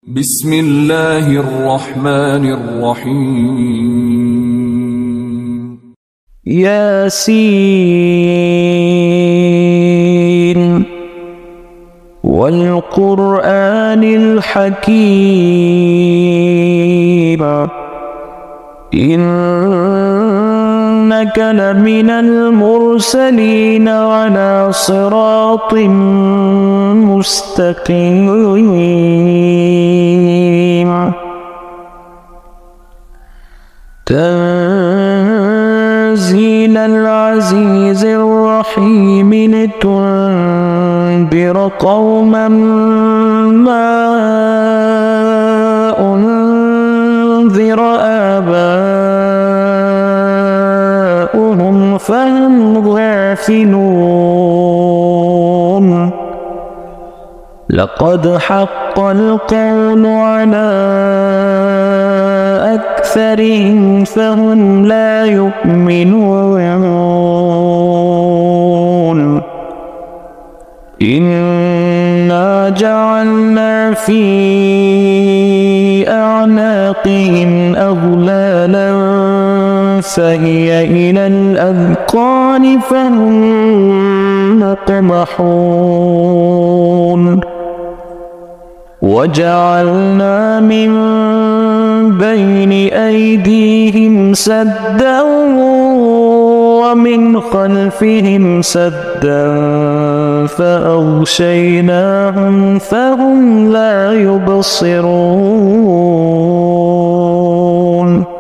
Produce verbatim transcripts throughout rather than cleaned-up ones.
بسم الله الرحمن الرحيم. ياسين والقرآن الحكيم إنك لمن المرسلين على صراط مستقيم تنزيل العزيز الرحيم لتنذر قوما ما أنذر آباؤهم فهم غافلون لقد حق القول على أكثرهم فهم لا يؤمنون إنا جعلنا في أعناقهم أغلالا فهي إلى الأذقان فهم مقمحون وجعلنا من بين أيديهم سدا ومن خلفهم سدا فأغشيناهم فهم لا يبصرون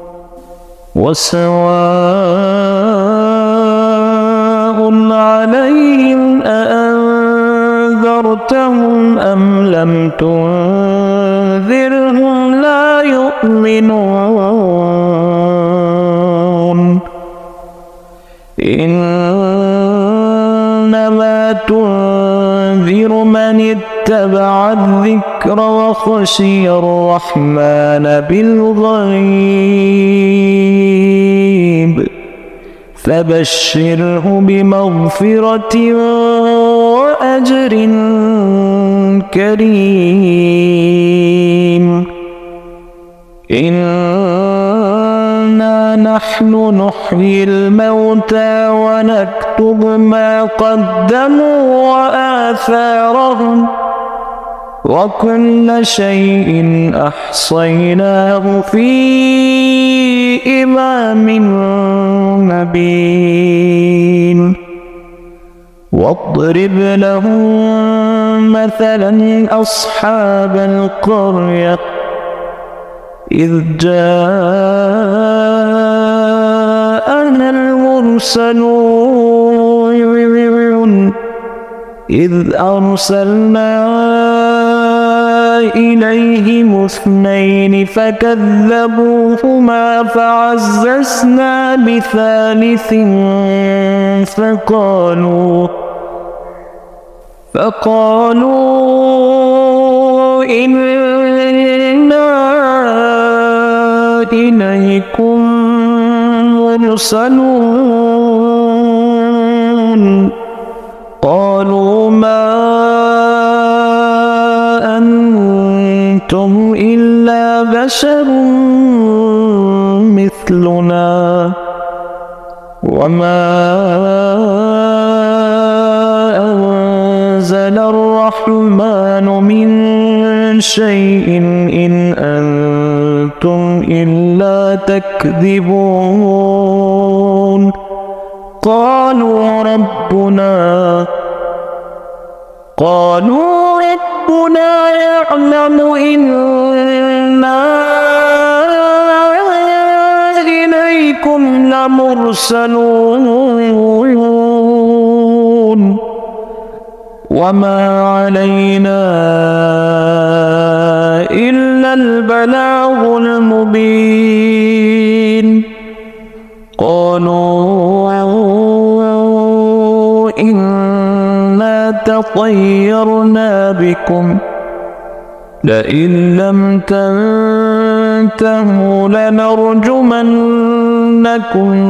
وسواء عليهم أأنذرتهم أم لم تنذرهم لا يؤمنون إنما تنذر من اتبع الذكر وخشي الرحمن بالغيب فبشره بمغفرة وأجر كريم إنا نحن نحيي الموتى ونكتب ما قدموا وآثارهم وكل شيء أحصيناه في إمام مبين واضرب لهم مثلا أصحاب القرية إذ جاءنا المرسلون إذ أرسلنا إليهم اثنين فكذبوهما فعززنا بثالث فقالوا فقالوا إنا إليكم مرسلون قالوا ما أنتم إلا بشر مثلنا وما أنزل الرحمن من شيء إن أنتم إلا تكذبون قالوا ربنا قالوا ربنا يعلم إنا إليكم لمرسلون وما علينا إلا البلاغ المبين قالوا إنا تطيرنا بكم لئن لم تنتهوا لنرجمنكم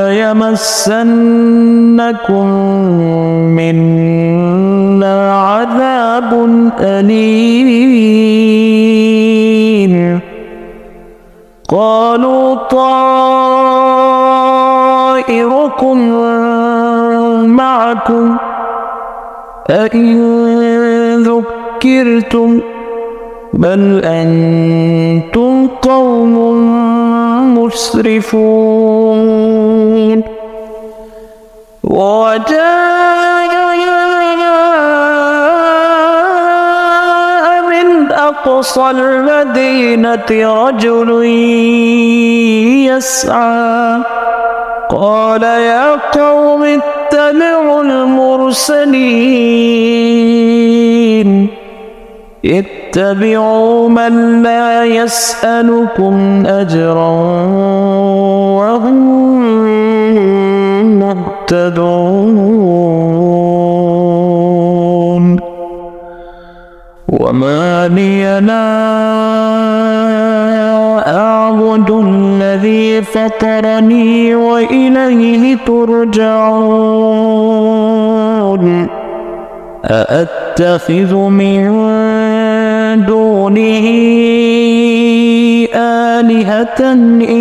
وليمسنكم منا عذاب أليم. طائركم معكم أئن ذكرتم بل أنتم قوم مسرفون وجاء من أقصى المدينة رجل يسعى قال يا قوم اتبعوا المرسلين اتبعوا من لا يسألكم أجرا وهم مهتدون وما لي لا أعبد الذي فطرني وإليه ترجعون أأتخذ من دونه آلهة إن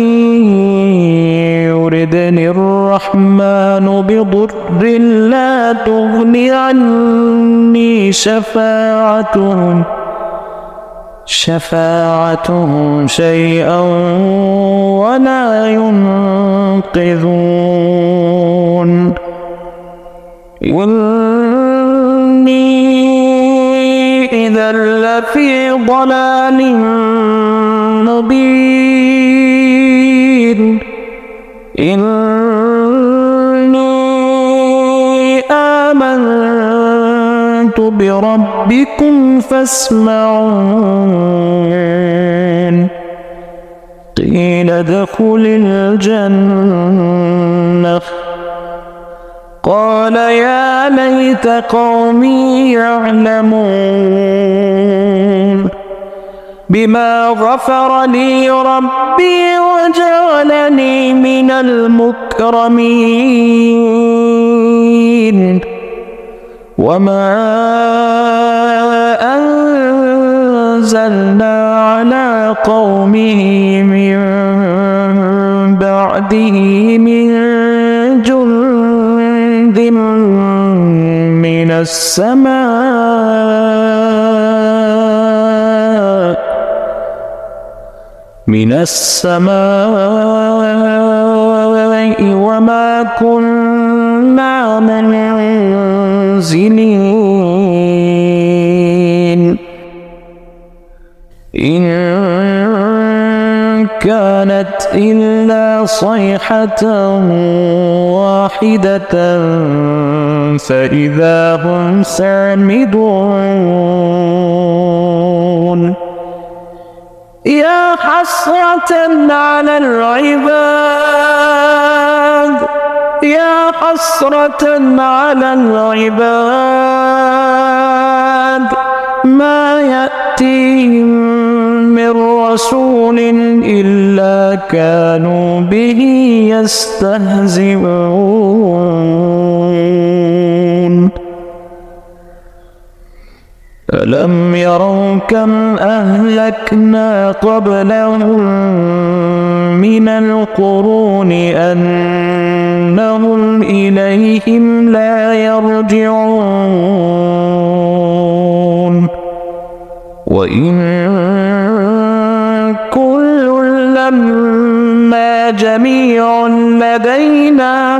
يردني الرحمن بضر لا تغني عني شفاعتهم شفاعتهم شيئا ولا ينقذون إني إذا لفي ضلال مبين إني آمنت بربكم فاسمعون قيل ادخل الجنة قال يا ليت قومي يعلمون بما غفر لي ربي وجعلني من المكرمين وما أنزلنا على قومه من بعده من جند من السماء من السماء وما كنا منزلين إن كانت إلا صيحة واحدة فإذا هم سامدون يا حسرة على العباد يا حسرة على العباد ما يأتيهم من رسول إلا كانوا به يستهزئون ألم يروا كم أهلكنا قبلهم من القرون أنهم إليهم لا يرجعون وإن كل لما جميع لدينا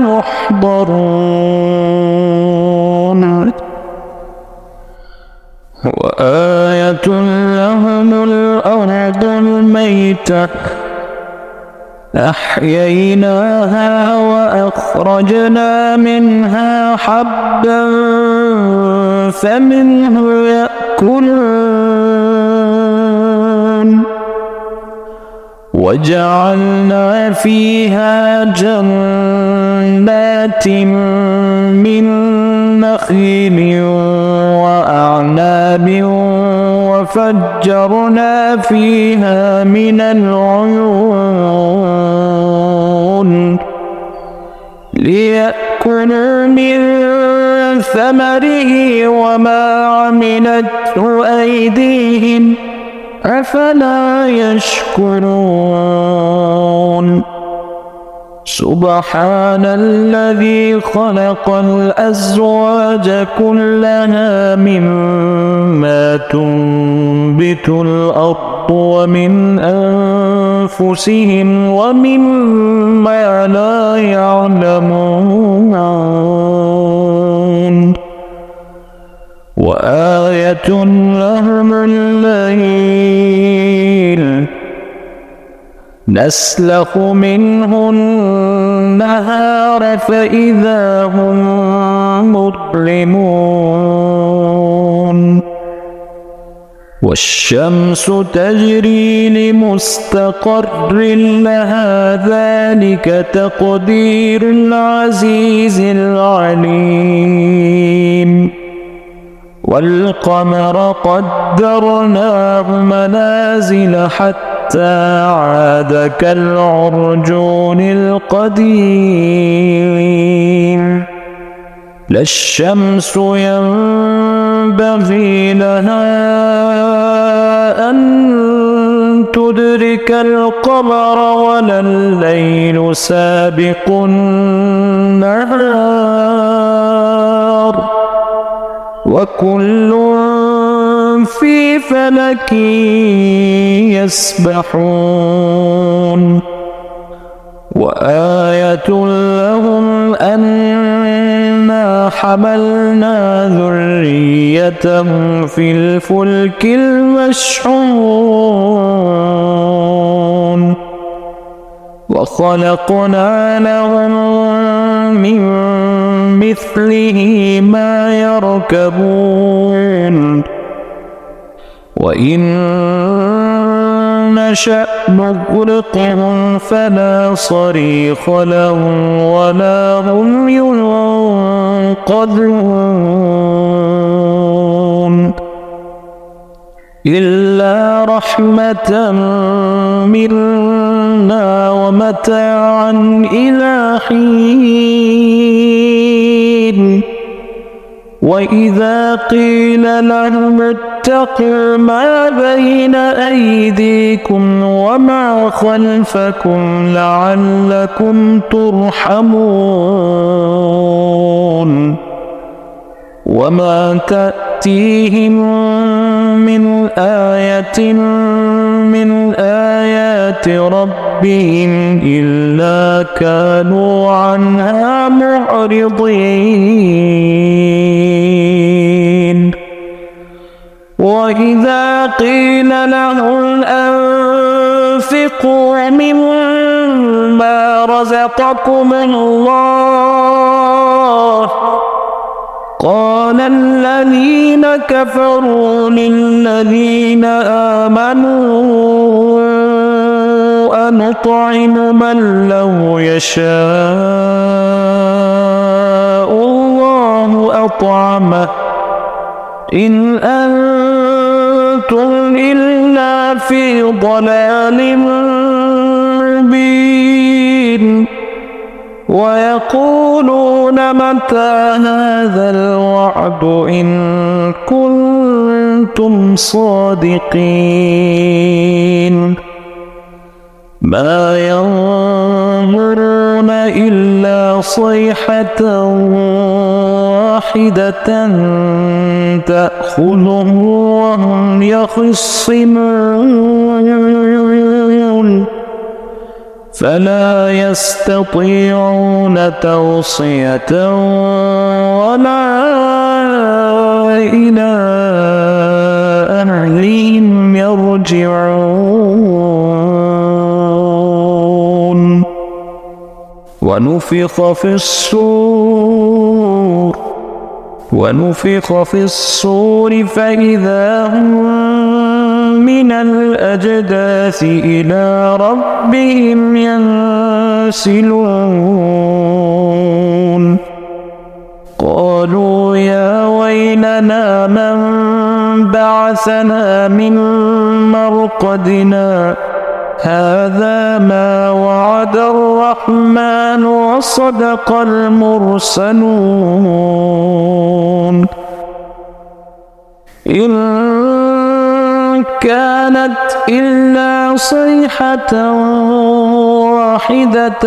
محضرون وآية لهم الأرض الميتة أحييناها وأخرجنا منها حبا فمنه يأكلون وجعلنا فيها جنات من نخيل وأعناب وفجرنا فيها من العيون ليأكلوا من ثمره وما عملته أيديهم أفلا يشكرون سبحان الذي خلق الأزواج كلها مما تنبت الأرض ومن أنفسهم ومما لا يعلمون وآية لهم الليل نسلخ منه النهار فإذا هم مظلمون والشمس تجري لمستقر لها ذلك تقدير العزيز العليم والقمر قدرناه منازل حتى عاد كالعرجون القديم لا الشمس ينبغي لها أن تدرك القمر ولا الليل سابق النهار وكل في فلك يسبحون وآية لهم أنا حملنا ذريتهم في الفلك المشحون وخلقنا لهم من مثله ما يركبون وإن نشأ نغرقهم فلا صريخ لهم ولا هم ينقذون إلا رحمة منا ومتاعا إلى حين وإذا قيل لهم اتقوا ما بين أيديكم وما خلفكم لعلكم ترحمون وما تأتيهم من آية من آيات ربهم إلا كانوا عنها معرضين وإذا قيل لهم أنفقوا مما رزقكم الله قال الذين كفروا للذين آمنوا أنطعم من لو يشاء الله أطعمه إن أنتم إلا في ضلال مبين ويقولون متى هذا الوعد إن كنتم صادقين ما ينظرون إلا صيحة واحدة تأخذهم وهم يخصمون فلا يستطيعون توصية ولا إلى أهلهم يرجعون ونفخ في الصور ونفخ في الصور فإذا هم من الأجداث إلى ربهم ينسلون قالوا يا ويلنا من بعثنا من مرقدنا هذا ما وعد الرحمن وصدق المرسلون إن كانت إلا صيحة واحدة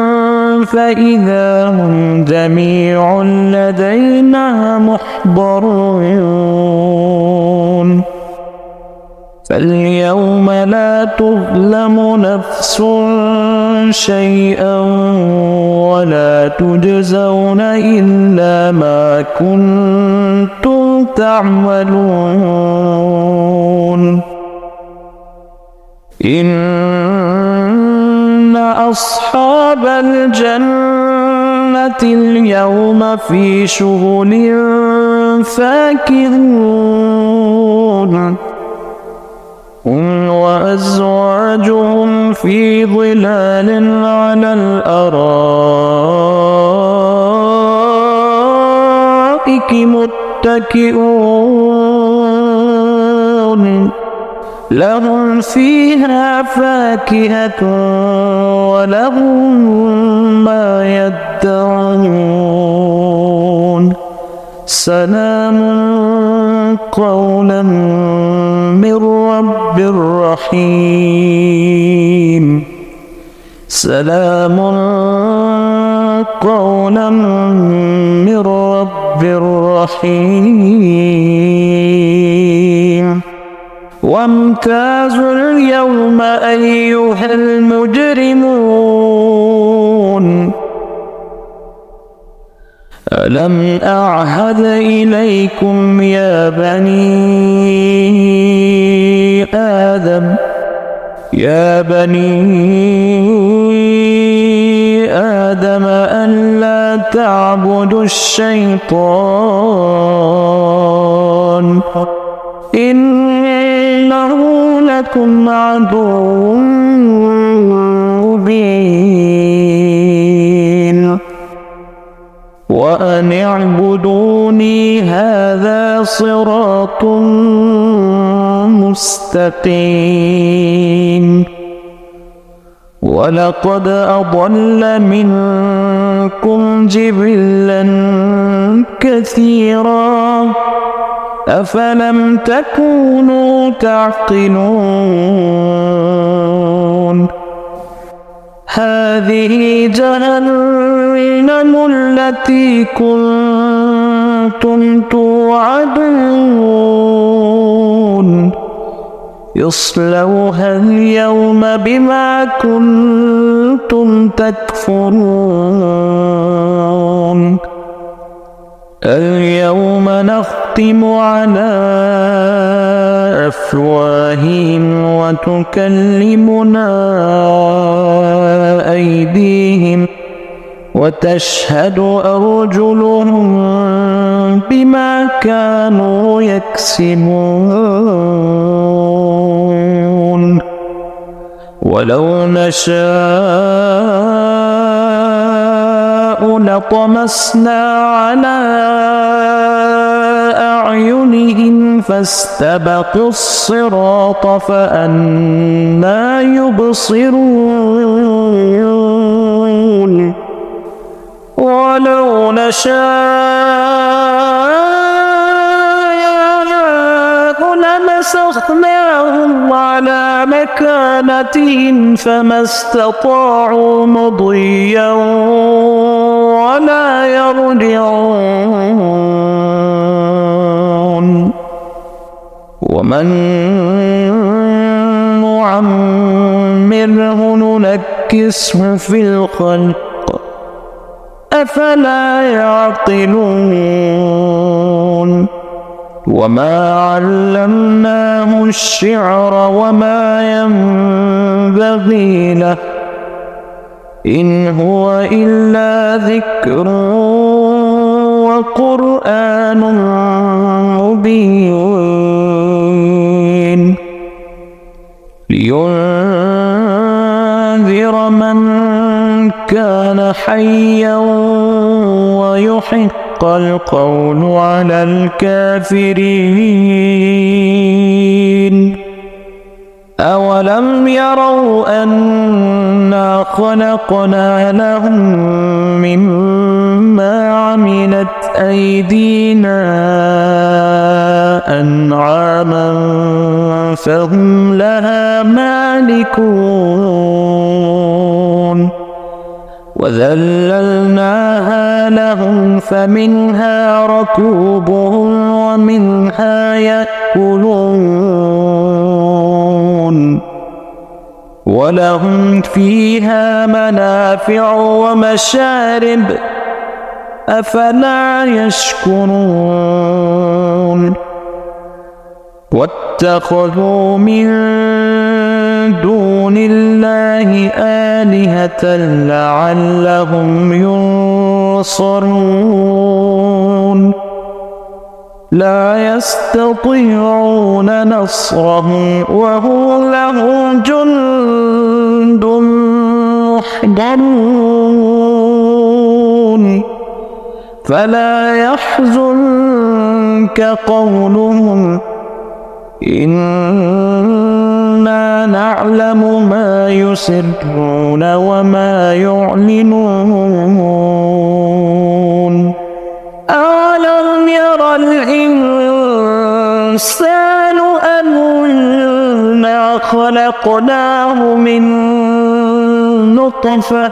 فإذا هم جميع لدينا محضرون فاليوم لا تظلم نفس شيئا ولا تجزون إلا ما كنتم تعملون إن أصحاب الجنة اليوم في شغل فاكهون هم وأزواجهم في ظلال على الأرائك متكئون لهم فيها فاكهة ولهم ما يدعون سلام قولا من رب رحيم سلام قولا من رب رحيم وامتازوا اليوم أيها المجرمون ألم أعهد إليكم يا بني آدم يا بني آدم ألا تعبدوا الشيطان إنه لكم عدو مبين وأن اعبدوني هذا صراط مستقيم ولقد أضل منكم جبلا كثيرا أفلم تكونوا تعقلون هذه جهنم التي كنتم توعدون يصلوها اليوم بما كنتم تكفرون اليوم نختم على أفواههم وتكلمنا أيديهم وتشهد أرجلهم بما كانوا يكسبون ولو نشاء لطمسنا على أعينهم فاستبقوا الصراط فأنى يبصرون ولو نشاء لمسخناهم على مكانتهم فما استطاعوا مضيا ولا يرجعون ومن نعمره ننكسه في الخلق أفلا يعقلون وما علمناه الشعر وما ينبغي له إن هو إلا ذكر وقرآن مبين لينذر من كان حيا ويحق القول على الكافرين أولم يروا أنا خلقنا لهم مما عملت أيدينا أنعاما فهم لها مالكون وذللناها لهم فمنها ركوبهم ومنها يأكلون ولهم فيها منافع ومشارب أفلا يشكرون واتخذوا من دون الله آلهة لعلهم ينصرون لا يستطيعون نصرهم وهم لهم جند محضرون فلا يحزنك قولهم إنا نعلم ما يسرون وما يعلنون أولم ير الإنسان أنا خلقناه من نطفة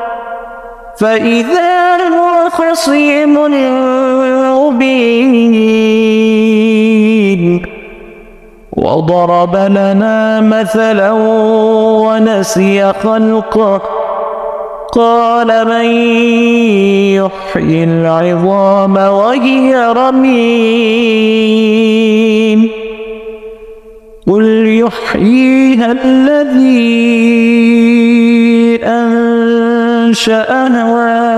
فإذا هو خصيم مبين وضرب لنا مثلا ونسي خلقه قال من يحيي العظام وهي رميم قل يحييها الذي أنشأها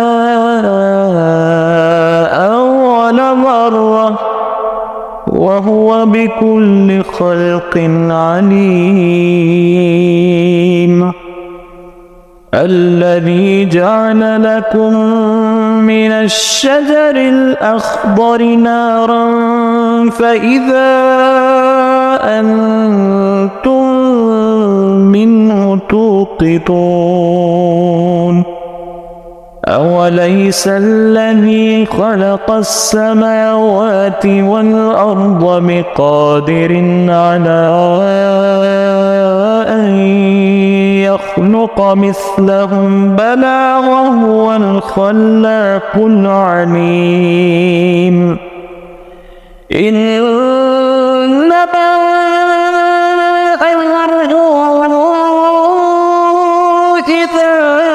أول مرة وهو بكل خلق عليم الذي جعل لكم من الشجر الأخضر نارا فإذا أنتم منه توقدون أوليس الذي خلق السماوات والأرض بقادر على أن يخلق مثلهم بلى وهو الخلاق العليم إنما إذا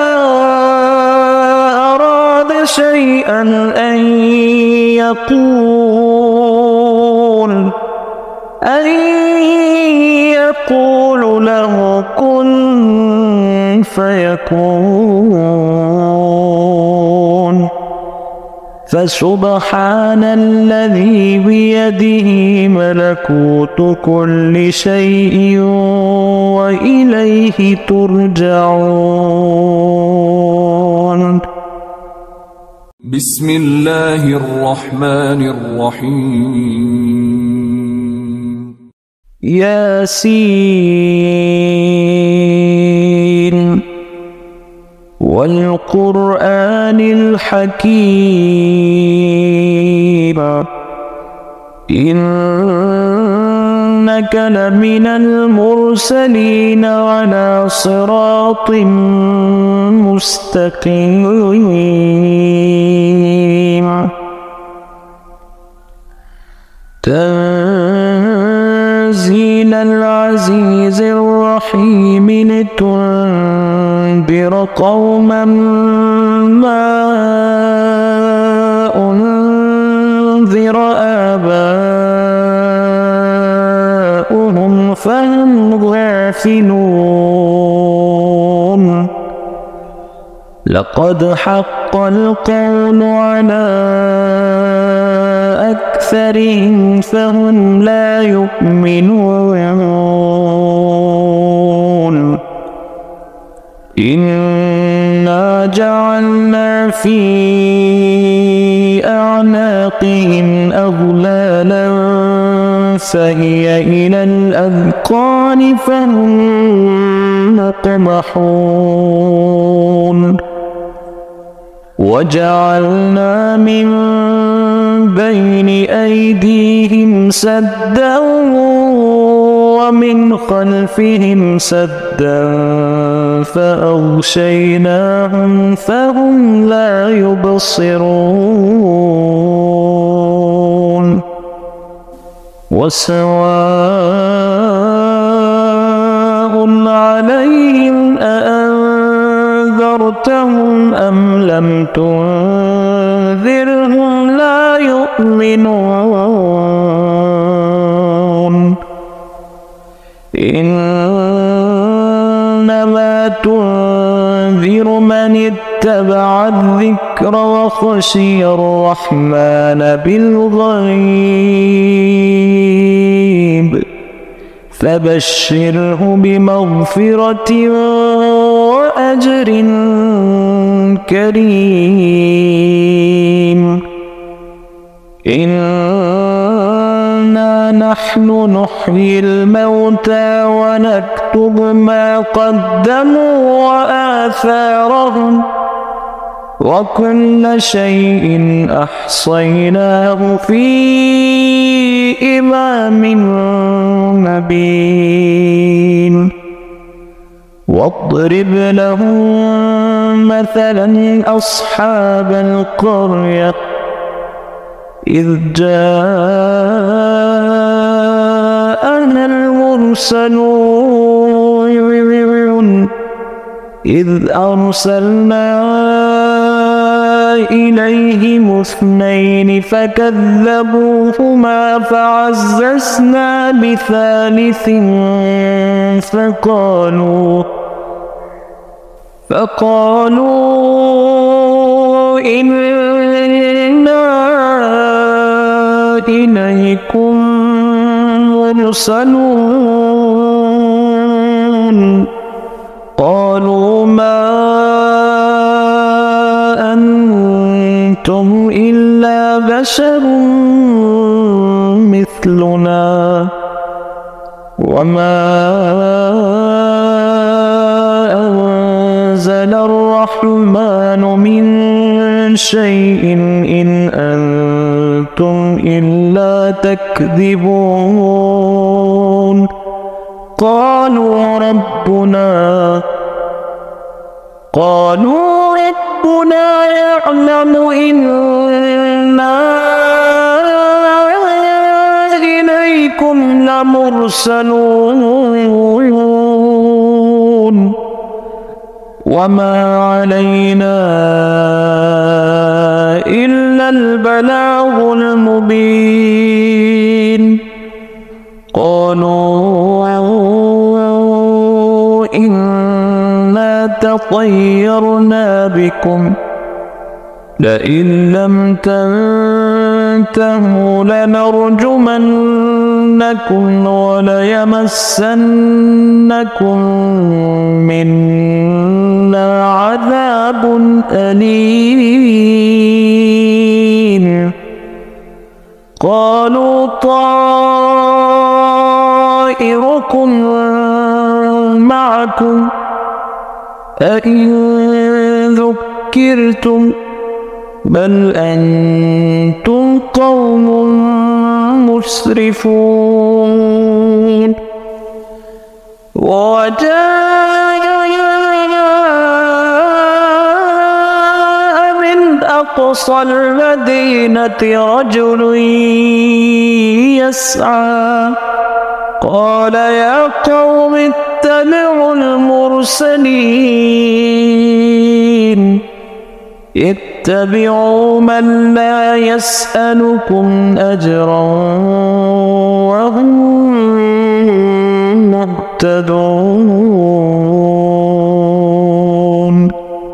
أراد شيئا أن يقول أن يقول له كن فيكون فسبحان الذي بيده ملكوت كل شيء وإليه ترجعون بسم الله الرحمن الرحيم ياسين والقرآن الحكيم إنك لمن المرسلين على صراط مستقيم تنزيل العزيز الرحيم لتنذر قوما ما أنذر آباؤهم فهم غافلون لقد حق القول على أكثرهم فهم لا يؤمنون إنا جعلنا في أعناقهم أغلالا فهي إلى الأذقان فهم مقمحون وجعلنا من بين أيديهم سدا ومن خلفهم سدا فأغشيناهم فهم لا يبصرون وسواء عليهم أأنذرتهم أم لم تنذرهم لا يؤمنون إنما تنذر من اتبع الذكر وخشي الرحمن بالغيب فبشره بمغفرة وأجر كريم إنا نحن نحيي الموتى ونكتب ما قدموا وآثارهم وكل شيء أحصيناه في إمام مبين واضرب لهم مثلا أصحاب القرية إذ جاءنا المرسلون إذ أرسلنا إليهم اثنين فكذبوهما فعززنا بثالث فقالوا فقالوا إنا إليكم مرسلون قالوا ما أنتم إلا بشر مثلنا وما أنزل الرحمن من شيء إن أنتم إلا تكذبون قالوا ربنا قالوا ربنا يعلم إنا إليكم لمرسلون وما علينا إلا البلاغ المبين قالوا إنا تطيرنا بكم لئن لم تنتهوا لنرجمنكم وليمسنكم منا عذاب أليم قالوا طائركم معكم أئن ذكرتم بل أنتم قوم مسرفون وجاء من أقصى المدينة رجل يسعى قال يا قوم اتبعوا المرسلين اتبعوا من لا يسألكم أجرا وهم مهتدون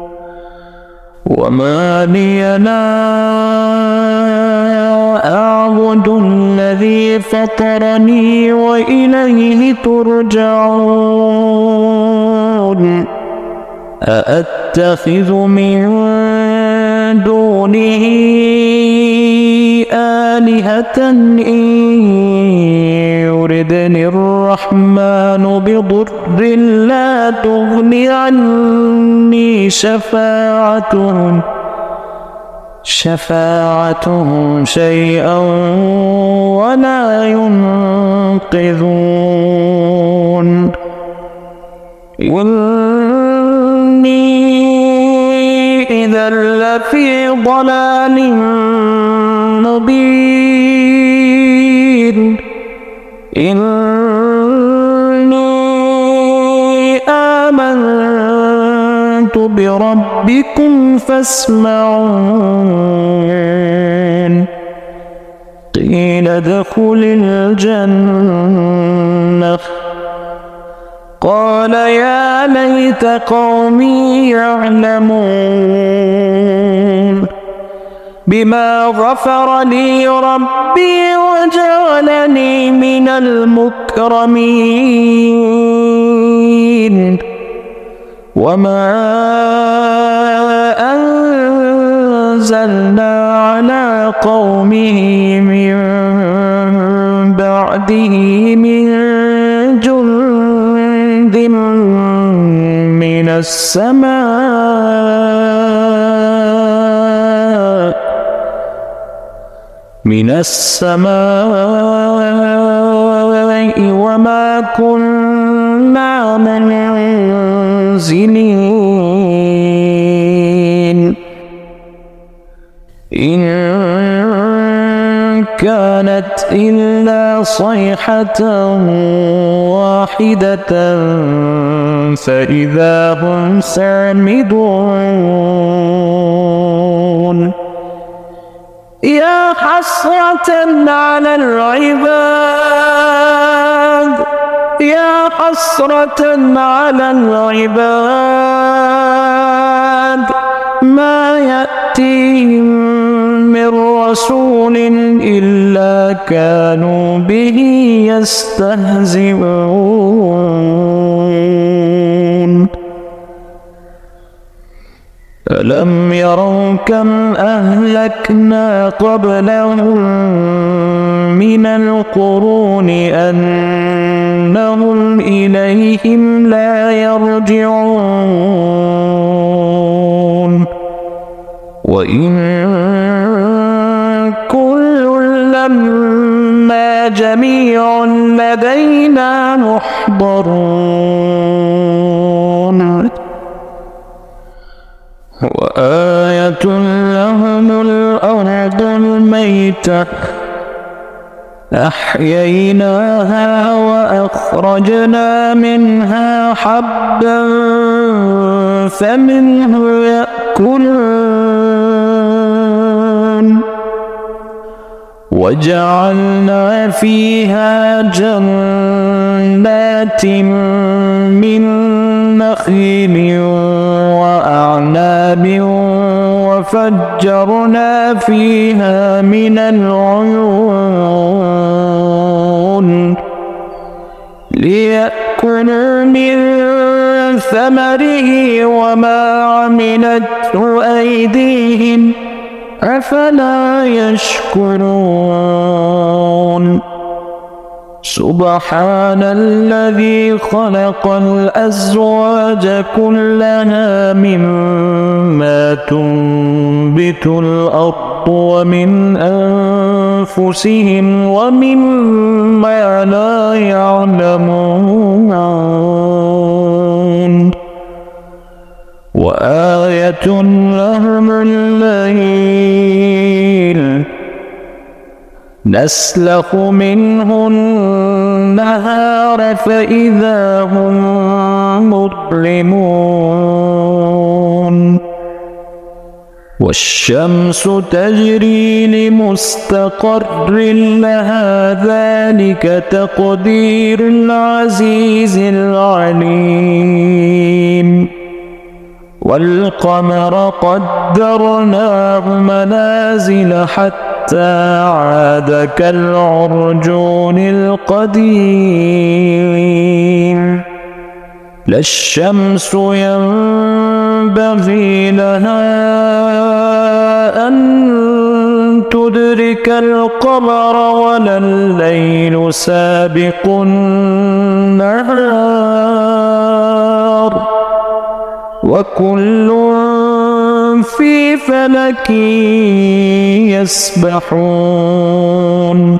وما لي لا أعبد الذي فطرني وإليه ترجعون أأتخذ من دونه آلهة إن يردني الرحمن بضر لا تغن عني شفاعتهم شفاعتهم شيئا ولا ينقذون إني إذا لفي ضلال مبين إني آمنت بربكم فاسمعون قيل ادخل الجنة قال يا ليت قومي يعلمون بما غفر لي ربي وجعلني من المكرمين وما أنزلنا على قومه من بعده من جند من السماء من السماء وما كنا منزلين إن كانت إلا صيحة واحدة فإذا هم سامدون يا حسرة على العباد يا حسرة على العباد ما يأتيهم من رسول إلا كانوا به يستهزئون ألم يروا كم أهلكنا قبلهم من القرون أنهم إليهم لا يرجعون وإن كل لما جميع لدينا محضرون وآية لهم الأرض الميتة أحييناها وأخرجنا منها حبا فمنه يأكلون وجعلنا فيها جنات من نخيل وأعناب وفجرنا فيها من العيون ليأكلوا من ثمره وما عملته أيديهم أفلا يشكرون سبحان الذي خلق الأزواج كلها مما تنبت الأرض ومن أنفسهم ومما لا يعلمون وآية لهم الليل نسلخ منه النهار فإذا هم مظلمون والشمس تجري لمستقر لها ذلك تقدير العزيز العليم والقمر قدرناه منازل حتى عاد كالعرجون القديم لا الشمس ينبغي لها أن تدرك القمر ولا الليل سابق النهار وكل في فلك يسبحون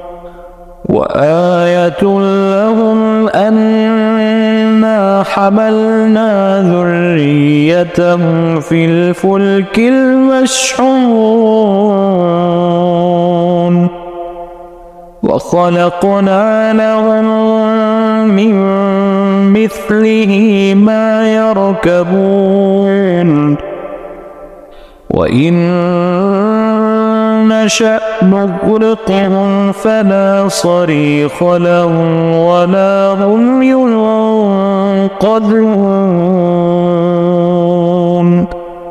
وآية لهم أنا حملنا ذريتهم في الفلك المشحون وخلقنا لهم من مثله ما يركبون وإن نشأ نغرقهم فلا صريخ لهم ولا هم ينقذون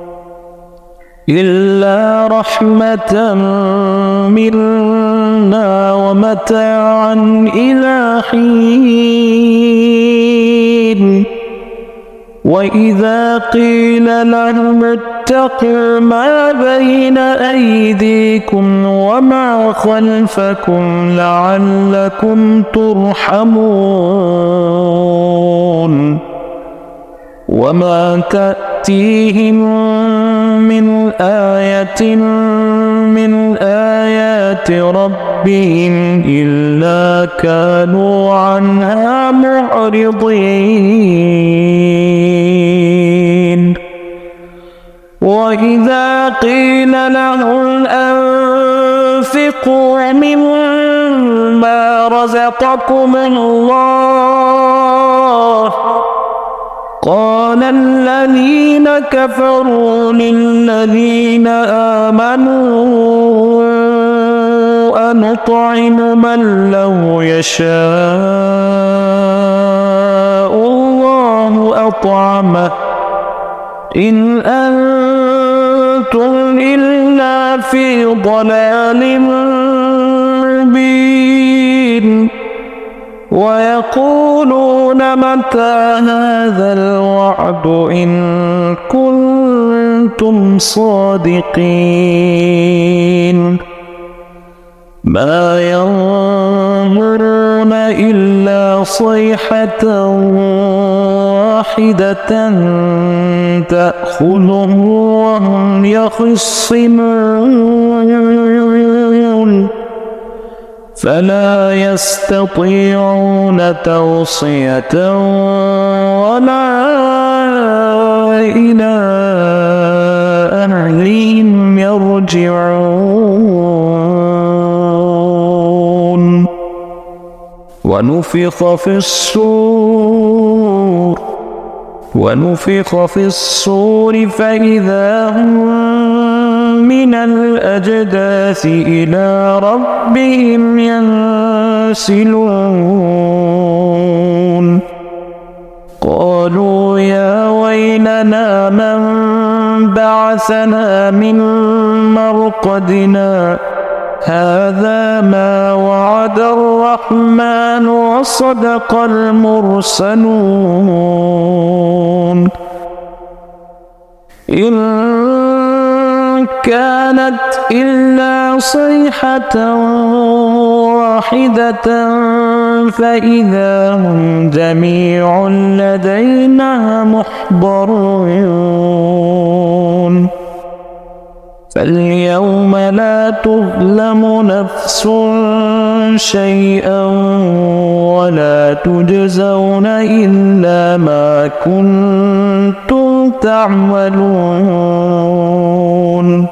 إلا رحمة منا ومتاعا إلى حين وإذا قيل لهم اتقوا ما بين أيديكم وما خلفكم لعلكم ترحمون وما تأتيهم من آية من آيات ربهم إلا كانوا عنها معرضين وإذا قيل لهم أنفقوا مما رزقكم الله قال الذين كفروا للذين آمنوا أنطعم من لو يشاء الله أطعمه إن أنتم إلا في ضلال مبين ويقولون متى هذا الوعد إن كنتم صادقين ما ينظرون إلا صيحة واحدة تأخذهم وهم يخصمون فلا يستطيعون توصية ولا إلى أهلهم يرجعون ونفخ في الصور ونفخ في الصور فإذا هم من الأجداث إلى ربهم ينسلون قالوا يا ويلنا من بعثنا من مرقدنا هذا ما وعد الرحمن وصدق المرسلون إن كانت إلا صيحة واحدة فإذا هم جميع لدينا محضرون فاليوم لا تظلم نفس شيئا ولا تجزون إلا ما كنتم تعملون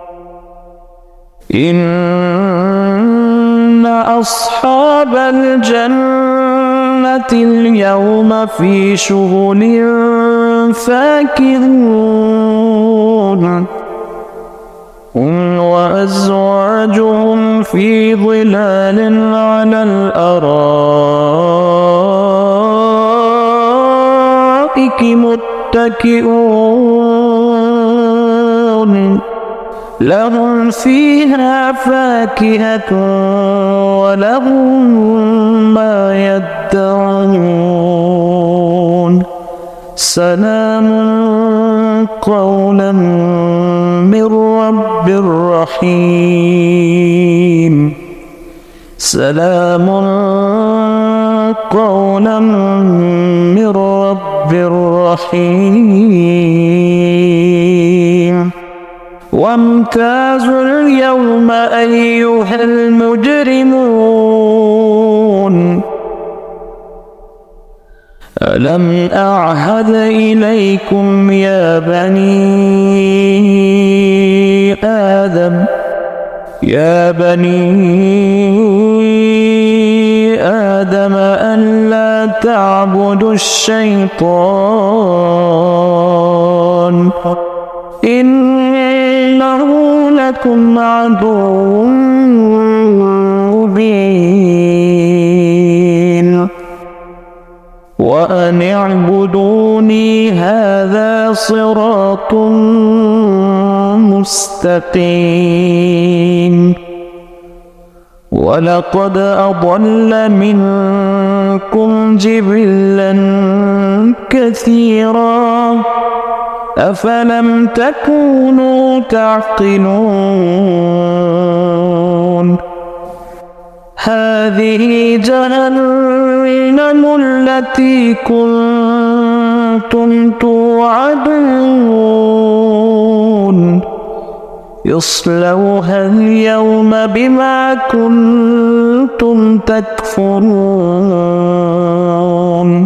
إن أصحاب الجنة اليوم في شغل فاكهون هم وأزواجهم في ظلال على الأرائك متكئون لهم فيها فاكهة ولهم ما يدعون سلام قولا من رب رحيم سلام قولا من رب رحيم وامتازوا اليوم أيها المجرمون ألم أعهد إليكم يا بني آدم يا بني آدم أن لا تعبدوا الشيطان إنه لكم عدو مبين وأن اعبدوني هذا صراط مستقيم ولقد أضل منكم جبلا كثيرا أفلم تكونوا تعقلون هذه جهنم التي كنتم توعدون اصلوها اليوم بما كنتم تكفرون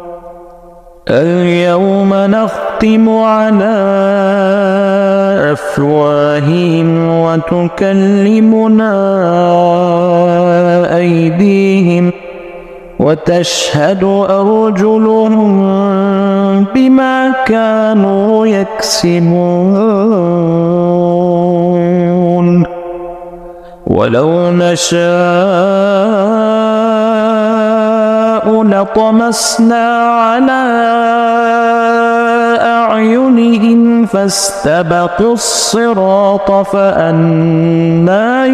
اليوم نختم على أفواههم وتكلمنا أيديهم وتشهد أرجلهم بما كانوا يكسبون ولو نشاء لطمسنا على أعينهم فاستبقوا الصراط فأنى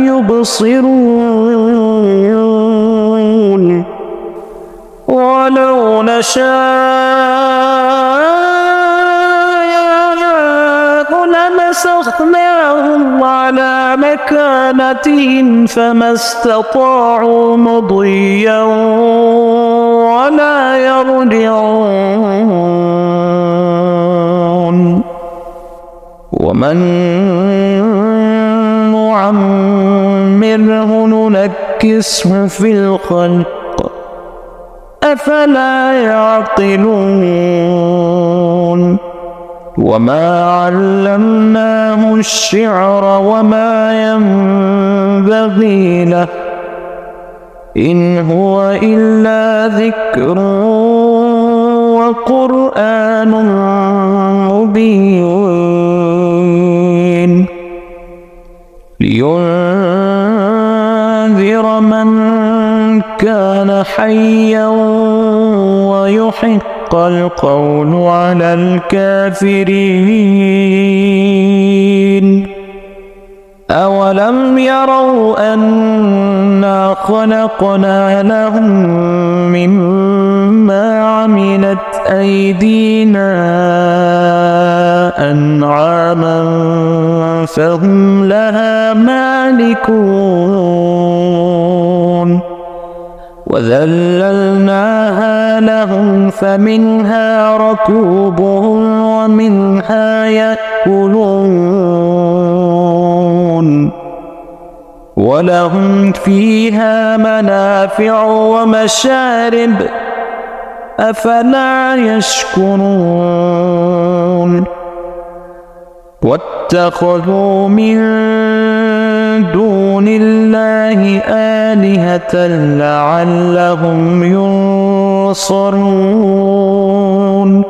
يبصرون ولو نشاء لمسخناهم على مكانتهم فما استطاعوا مضيا ولا يرجعون ومن نعمره ننكسه في الخلق أفلا يعقلون وما علمناه الشعر وما ينبغي له إن هو إلا ذكر وقرآن مبين لينذر من كان حيا ويحق القول على الكافرين أولم يروا أنا خلقنا لهم مما عملت أيدينا أنعاما فهم لها مالكون وذللناها لهم فمنها ركوبهم ومنها يأكلون ولهم فيها منافع ومشارب أفلا يشكرون واتخذوا من دون الله آلهة لعلهم ينصرون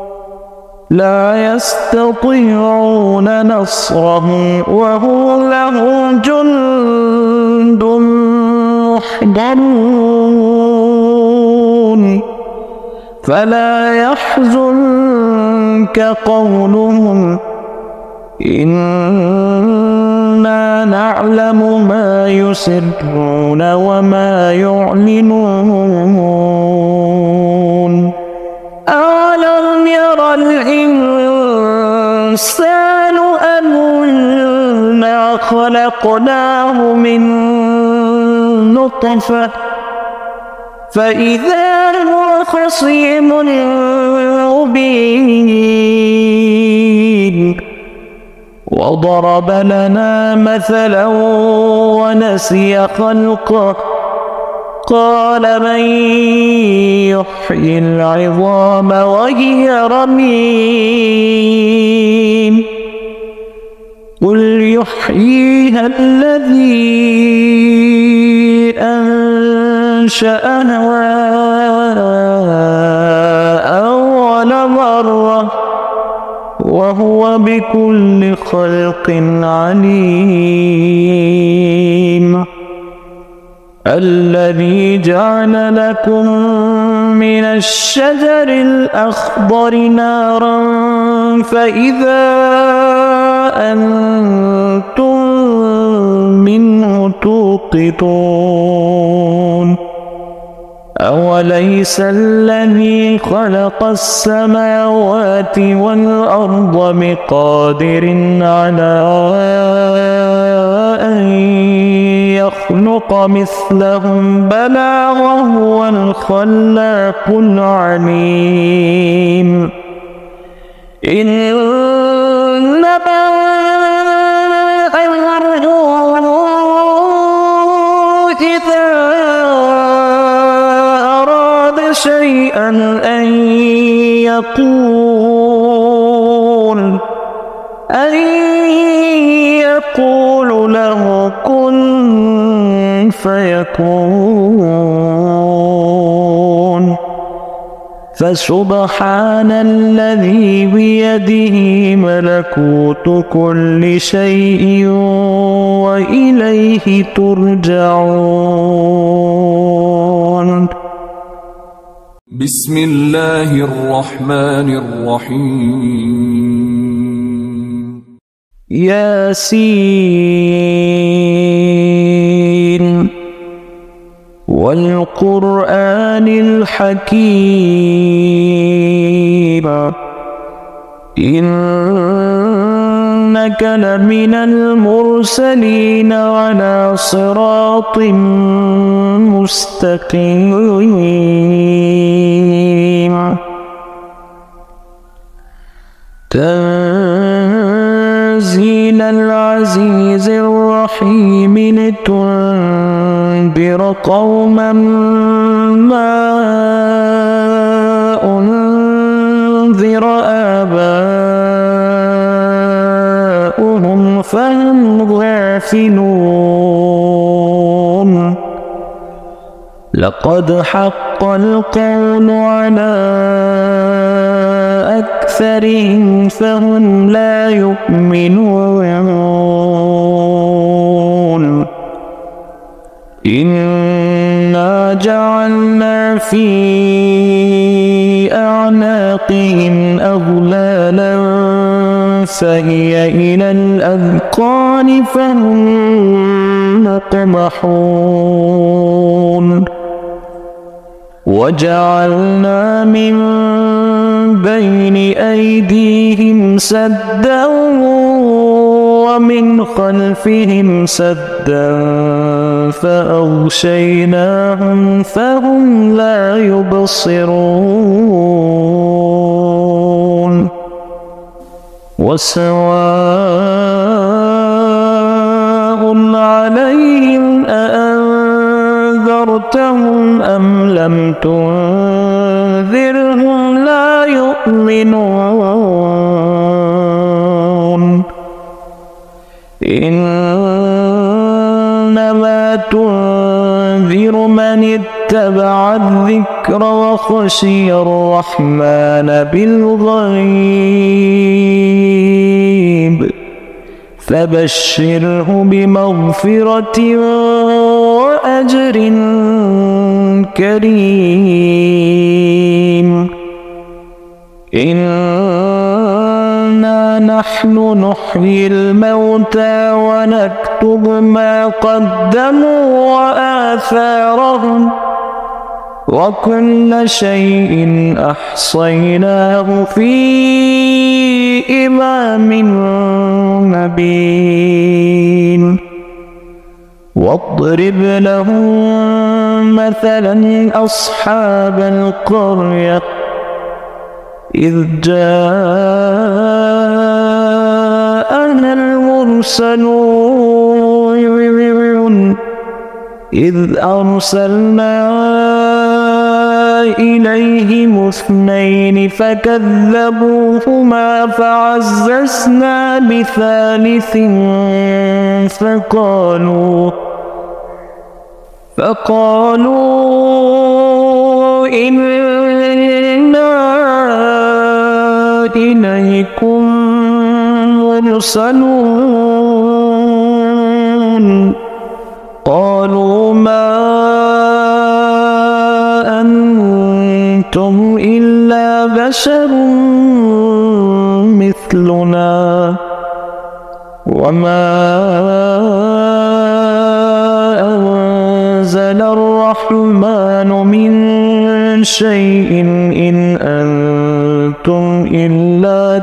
لا يستطيعون نصرهم وهم لهم جند محضرون فلا يحزنك قولهم إنا نعلم ما يسرون وما يعلنون أولم ير الإنسان أنا خلقناه من نطفة فإذا هو خصيم مبين وضرب لنا مثلا ونسي خلقه قال من يحيي العظام وهي رميم قل يحييها الذي أنشأها أول مرة وهو بكل خلق عليم الذي جعل لكم من الشجر الأخضر نارا فإذا أنتم منه توقدون أوليس الذي خلق السماوات والأرض بقادر على أن يخلق مثلهم بلى وهو الخلاق العليم إنما إذا أراد شيئا أن يقول أن يقول له كن فيكون فسبحان الذي بيده ملكوت كل شيء وإليه ترجعون. بسم الله الرحمن الرحيم. ياسين والقرآن الحكيم إنك لمن المرسلين على صراط مستقيم تنزيل العزيز الرحيم لتنذر قوما ما أنذر آباؤهم فهم غافلون لقد حق القول على أكثرهم فهم لا يؤمنون إنا جعلنا في أعناقهم أغلالا فهي إلى الأذقان فهم مقمحون وجعلنا من بين أيديهم سدا ومن خلفهم سدا فأغشيناهم فهم لا يبصرون وسواء عليهم أأنذرتهم أم لم تنذرهم لا يؤمنون إنما تنذر من اتبع الذكر وخشي الرحمن بالغيب فبشره بمغفرة وأجر كريم إنا نحن نحيي الموتى ونكتب ما قدموا وآثارهم وكل شيء أحصيناه في إمام مبين واضرب لهم مثلا أصحاب القرية إذ جاءنا المرسلون المرسلون إذ أرسلنا إليهم اثنين فكذبوهما فعززنا بثالث فقالوا فقالوا إنا إليكم مرسلون قالوا ما أنتم إلا بشر مثلنا وما أنزل الرحمن من شيء إن أنتم إلا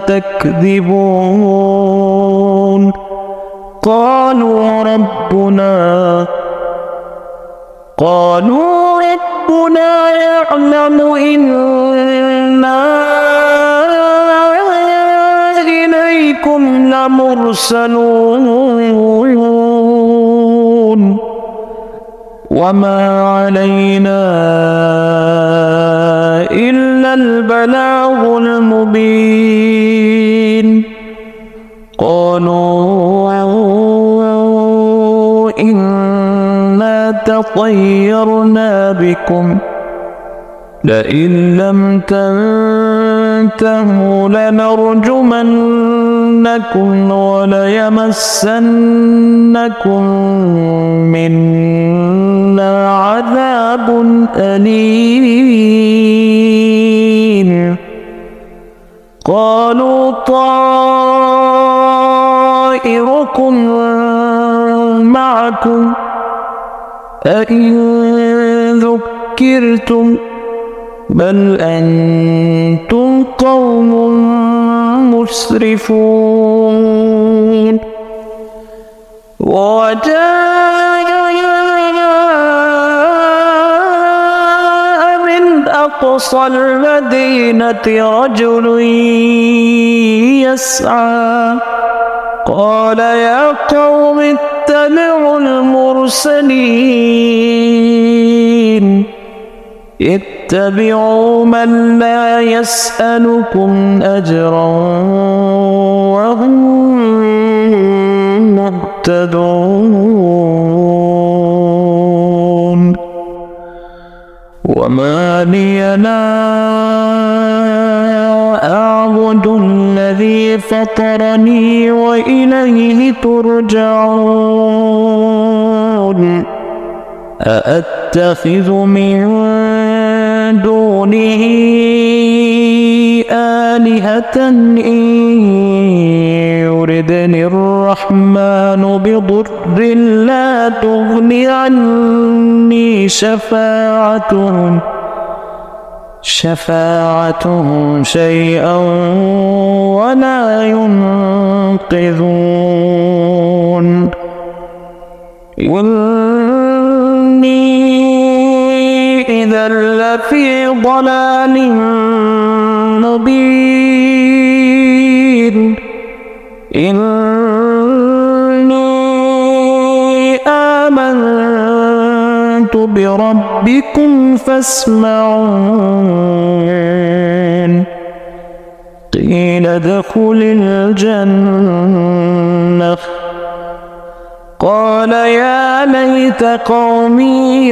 تكذبون قالوا ربنا قالوا ربنا يعلم إنا إليكم لمرسلون وما علينا إلا البلاغ المبين قالوا إنا تطيرنا بكم لئن لم تنتهوا لنرجمنكم وليمسنكم منا عذاب أليم قالوا طائركم معكم أئن ذكرتم بل أنتم قوم مسرفون وجاء من أقصى المدينة رجل يسعى قال يا قوم اتبعوا المرسلين اتبعوا من لا يسألكم أجرا وهم مهتدون وما لي لا أعبد الذي فطرني وإليه ترجعون أأتخذ من دونه آلهة إن يردني الرحمن بضر لا تغني عني شفاعتهم شفاعتهم شيئا ولا ينقذون إذا لفي ضلال مبين إني آمنت بربكم فاسمعون قيل ادخل الجنة قال يا ليت قومي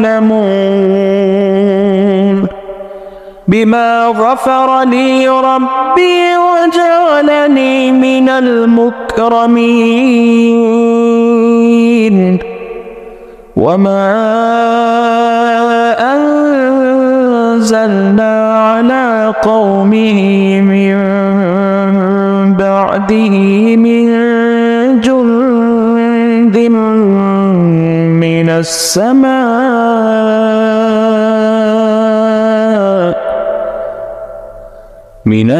يعلمون بما غفر لي ربي وجعلني من المكرمين وما أنزلنا على قومه من بعده من جند من السماء من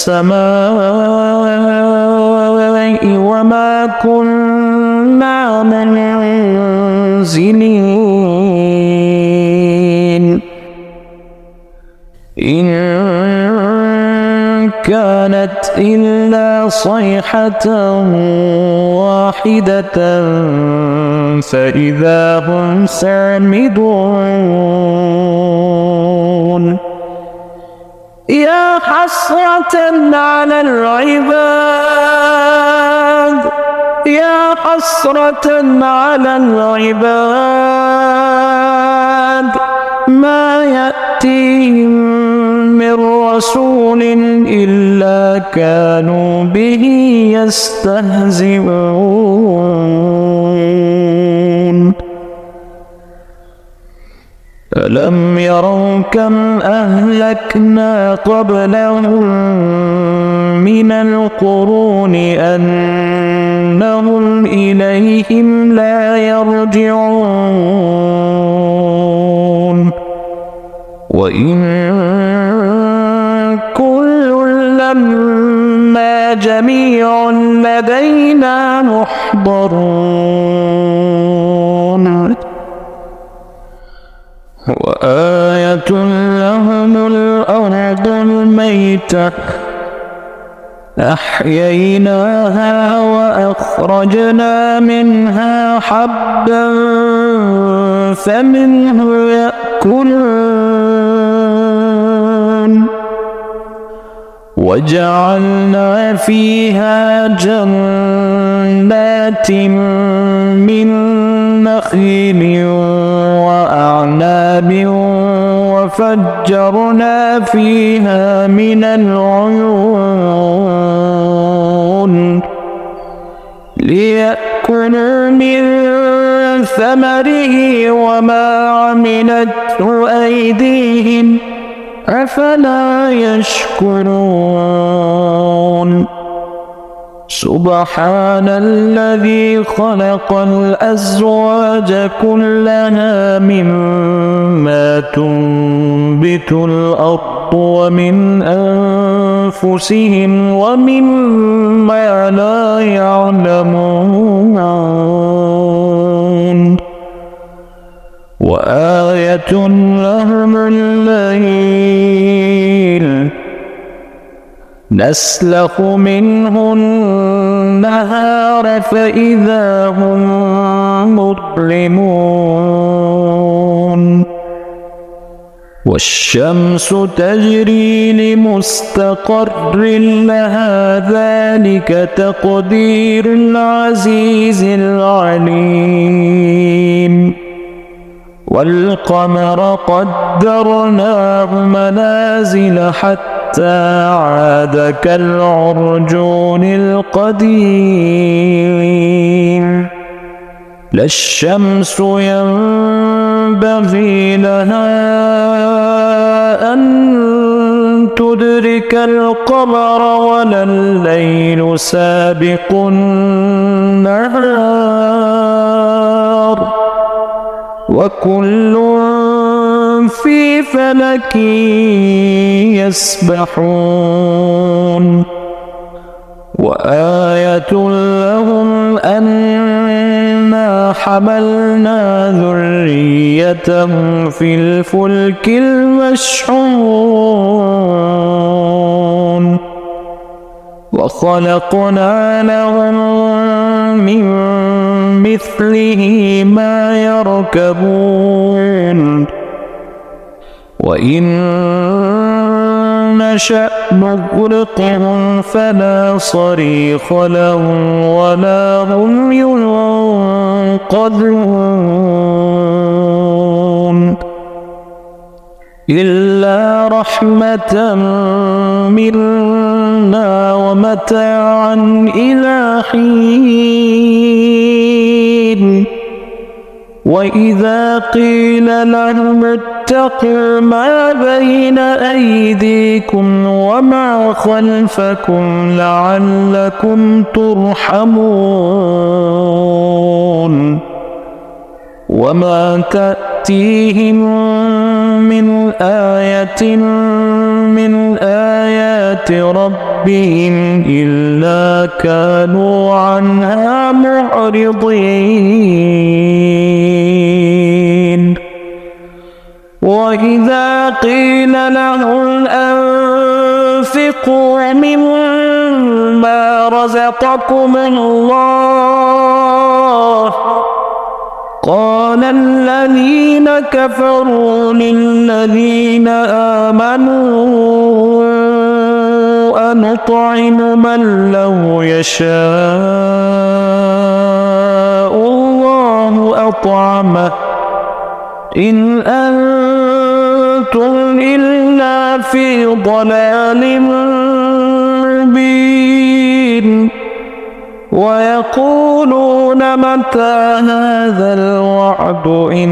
السماء وما كنا منزلين إن كانت إلا صيحة واحدة فإذا هم سامدون يا حسرة على العباد يا حسرة على العباد ما يأتيهم من رسول إلا كانوا به يستهزئون ألم يروا كم أهلكنا قبلهم من القرون أنهم إليهم لا يرجعون وإن كل لما جميع لدينا محضرون وآية لهم الأرض الميتة أحييناها وأخرجنا منها حبا فمنه يأكلون وجعلنا فيها جنات من نخيل وأعناب وفجرنا فيها من العيون ليأكلوا من ثمره وما عملته أيديهم أفلا يشكرون سبحان الذي خلق الأزواج كلها مما تنبت الأرض ومن أنفسهم ومما لا يعلمون وآية لهم الليل نسلخ منه النهار فإذا هم مظلمون والشمس تجري لمستقر لها ذلك تقدير العزيز العليم والقمر قدرناه منازل حتى عاد كالعرجون القديم لا الشمس ينبغي لها أن تدرك القمر ولا الليل سابق النهار وكل في فلك يسبحون وآية لهم أنا حملنا ذريتهم في الفلك المشحون وخلقنا لهم من مثله ما يركبون وإن نشأ نغرقهم فلا صريخ لهم ولا هم ينقذون إلا رحمة منا ومتاعا إلى حين وإذا قيل لهم اتقوا ما بين أيديكم وما خلفكم لعلكم ترحمون وما تأتيهم من آية من آيات ربهم إلا كانوا عنها معرضين وإذا قيل لهم وأنفقوا مما رزقكم الله. قال الذين كفروا للذين آمنوا أنطعم من لو يشاء الله أطعمه إن أنتم إلا في ضلال مبين. ويقولون متى هذا الوعد إن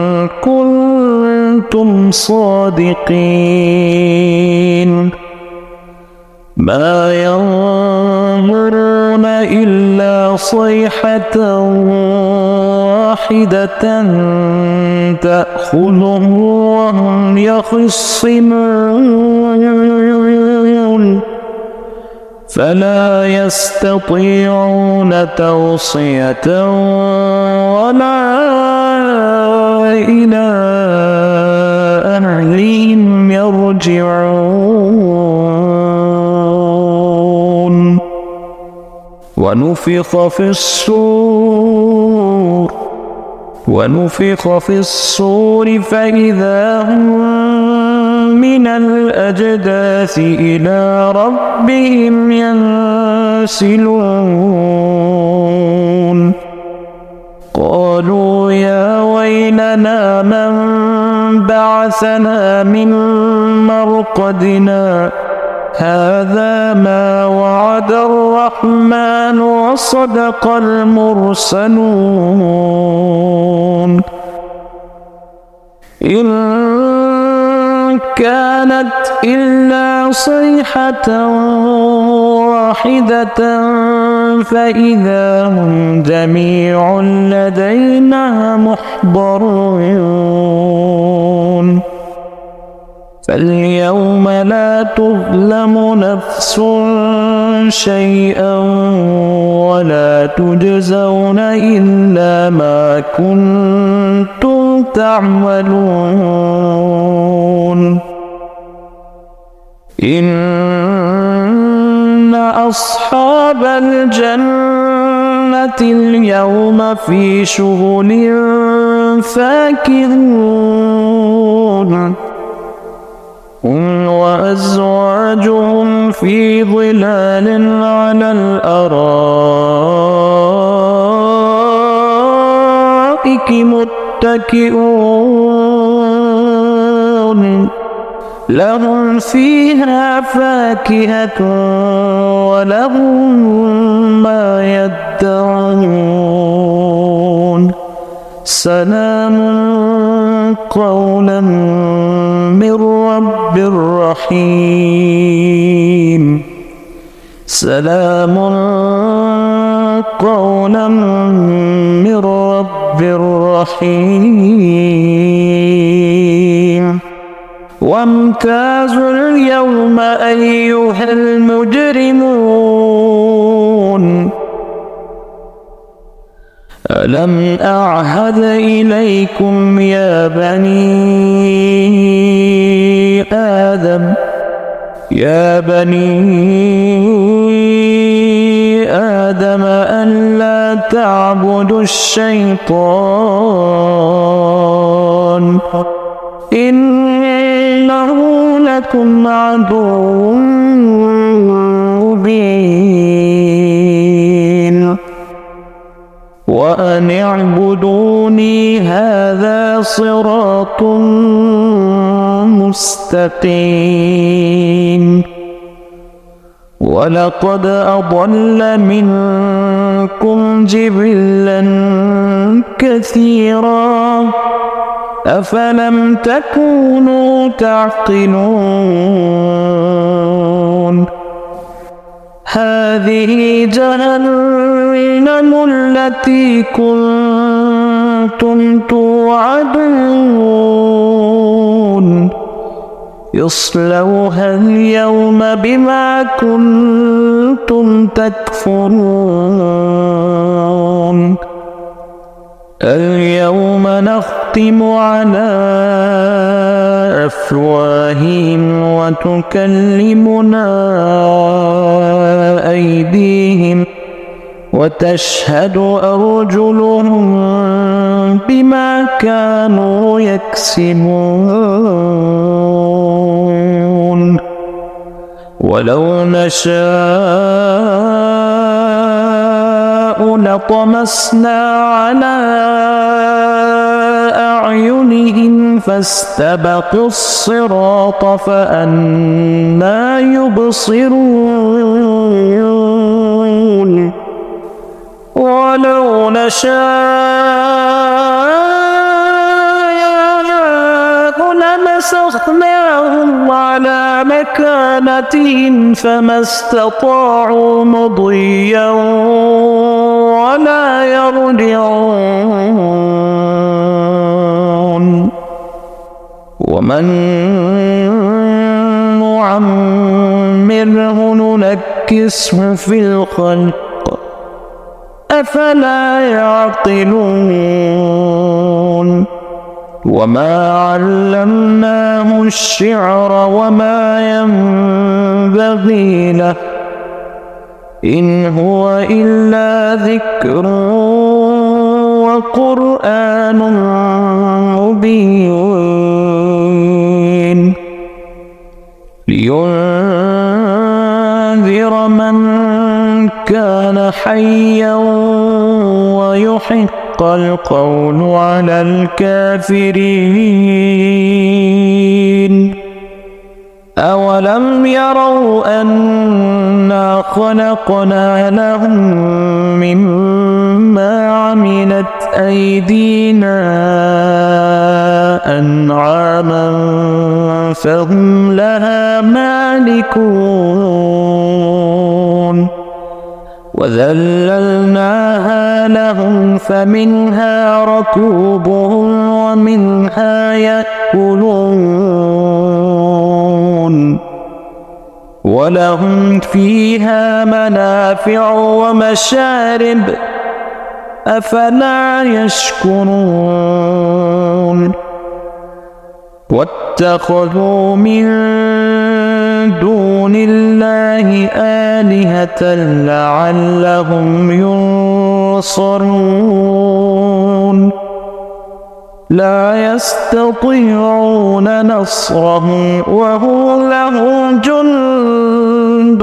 كنتم صادقين. ما ينظرون إلا صيحة واحدة تأخذهم وهم يخصمون فلا يستطيعون توصية ولا إلى أهلهم يرجعون. ونفخ في الصور ونفخ في الصور فإذا هم من الأجداث إلى ربهم ينسلون. قالوا يا ويلنا من بعثنا من مرقدنا هذا ما وعد الرحمن وصدق المرسلون. إن كانت إلا صيحة واحدة فإذا هم جميع لدينا محضرون. فاليوم لا تظلم نفس شيئا ولا تجزون إلا ما كنتم تعملون. إن أصحاب الجنة اليوم في شغل فاكهون هم وأزواجهم في ظلال على الأرائك متكئون لهم فيها فاكهة ولهم ما يدعون. سلام قولا من رب رحيم. سلام قولا من رب رحيم. وامتازوا اليوم أيها المجرمون ألم أعهد إليكم يا بني آدم يا بني آدم ألا تعبدوا الشيطان إنه لكم عدو مبين. وأن اعبدوني هذا صراط مستقيم. ولقد أضل منكم جبلا كثيرا أفلم تكونوا تعقلون. هذه جهنم التي كنتم توعدون يصلوها اليوم بما كنتم تكفرون. اليوم نختم على أفواههم وتكلمنا أيديهم وتشهد أرجلهم بما كانوا يكسبون ولو نشاء لطمسنا على أعينهم فاستبقوا الصراط فأنى يبصرون ولو نشاء لمسخناهم على مكانتهم فما استطاعوا مضيا ولا يرجعون ومن نعمره ننكسه في الخلق أفلا يعقلون وما علمناه الشعر وما ينبغي له إن هو إلا ذكر وقرآن مبين لينذر من كان حيا ويحق القول على الكافرين أولم يروا أنا خلقنا لهم مما عملت أيدينا أنعاما فهم لها مالكون وذللناها لهم فمنها ركوبهم ومنها يأكلون ولهم فيها منافع ومشارب أفلا يشكرون واتخذوا من دون الله آلهة لعلهم ينصرون لا يستطيعون نصرهم وهم لهم جند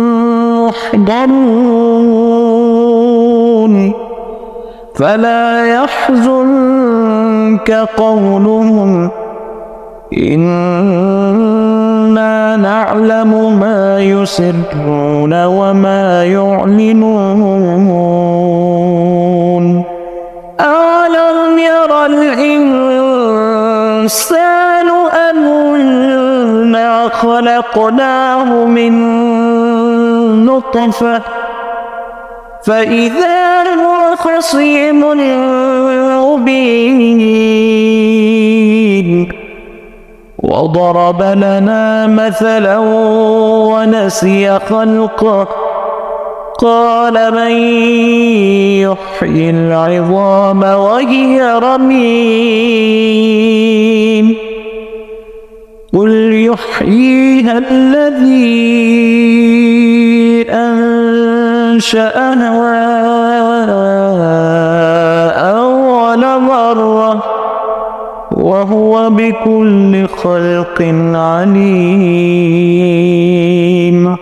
محضرون فلا يحزنك قولهم إنا نعلم ما يسرون وما يعلنون أولم ير الإنسان أنا خلقناه من نطفة فإذا هو خصيم مبين وضرب لنا مثلا ونسي خلقه قال من يحيي العظام وهي رميم قل يحييها الذي أنشأها أول مرة وهو بكل خلق عليم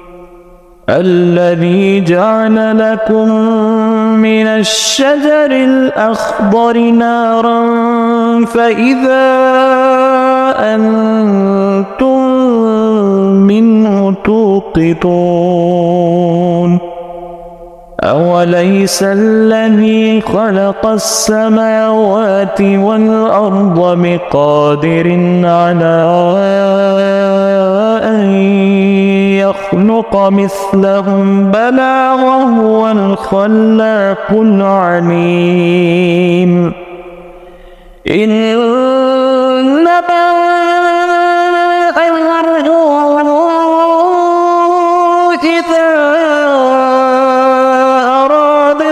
الذي جعل لكم من الشجر الأخضر نارا فإذا أنتم منه توقدون أوليس الذي خلق السماوات والأرض بقادر على أن يخلق مثلهم بلى وهو الخلاق العليم إنما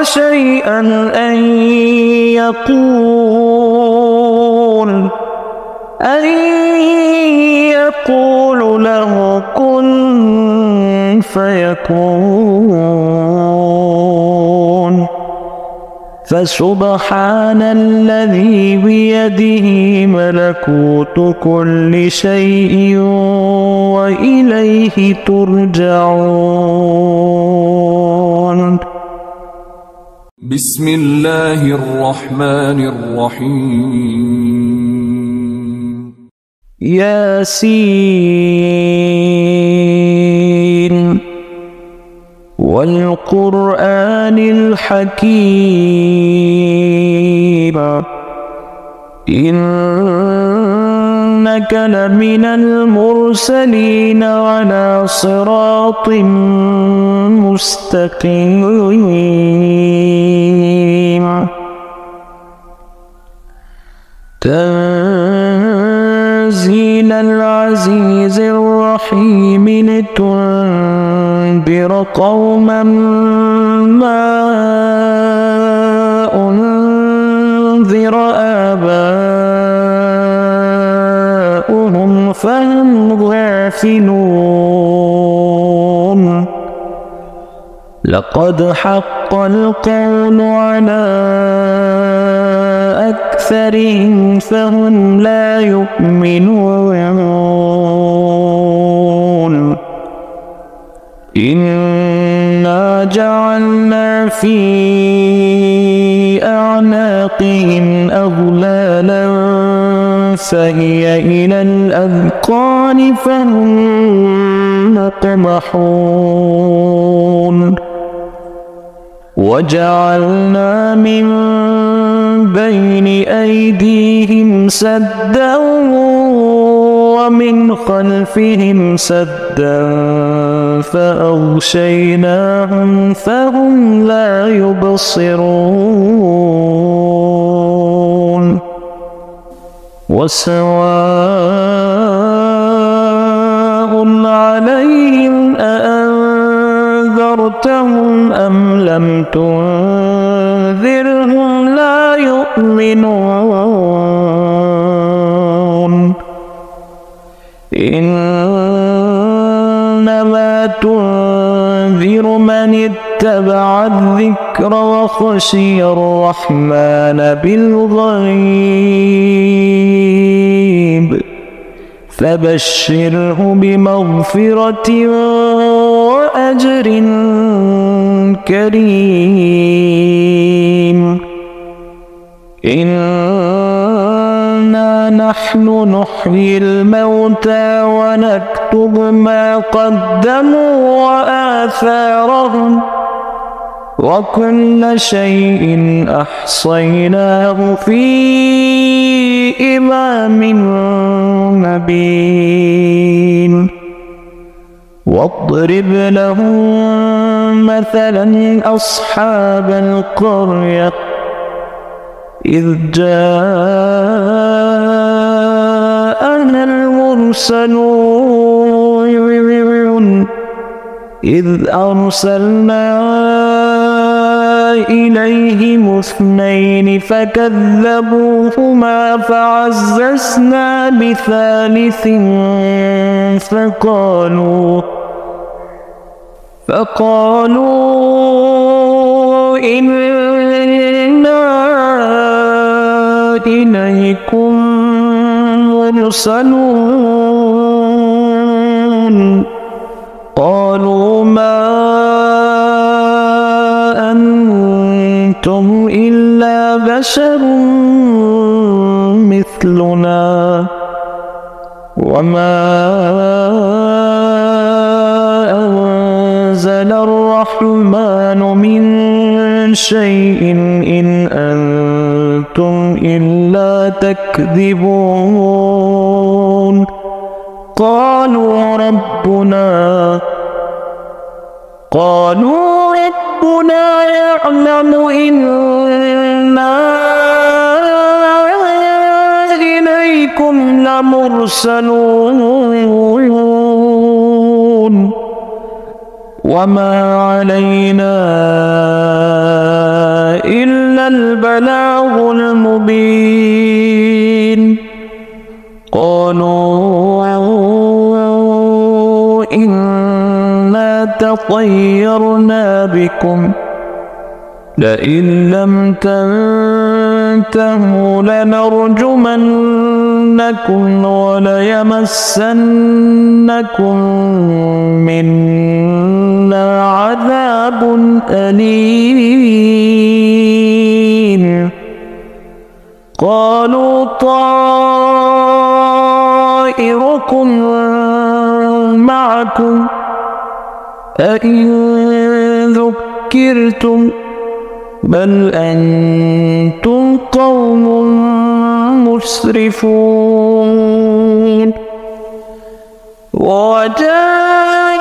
شيئا أن يقول أن يقول له كن فيكون. فسبحان الذي بيده ملكوت كل شيء وإليه ترجعون. بسم الله الرحمن الرحيم. ياسين والقرآن الحكيم إنك لمن المرسلين على صراط مستقيم. تنزيل العزيز الرحيم لتنذر قوما ما أنذر آباؤهم فهم غافلون. لقد حق القول على أكثرهم فهم لا يؤمنون. إنا جعلنا في أعناقهم أغلالا فهي إلى الأذقان فهم مقمحون. وجعلنا من بين أيديهم سدا ومن خلفهم سدا فأغشيناهم فهم لا يبصرون. وسواء عليهم أأنذرتهم أم لم تنذرهم لا يؤمنون. إنما تنذر من اتبع الذكر وخشي الرحمن بالغيب فبشره بمغفرة وأجر كريم. إنا نحن نحيي الموتى ونكتب ما قدموا وآثارهم وكل شيء أحصيناه في إمام مبين. واضرب لهم مثلا أصحاب القرية إذ جاءنا المرسلون إذ أرسلنا إليهم اثنين فكذبوهما فعززنا بثالث فقالوا فقالوا إنا إليكم مرسلون. قالوا ما أنتم إلا بشر مثلنا وما أنزل الرحمن من شيء إن أنتم إلا تكذبون. قالوا ربنا قالوا ربنا يعلم إنا إليكم لمرسلون وما علينا البلاغ المبين قالوا إنا تطيرنا بكم لئن لم تنتهوا لنرجمنكم وليمسنكم منا عذاب أليم قالوا طائركم معكم أئن ذكرتم بل أنتم قوم مسرفون وجاء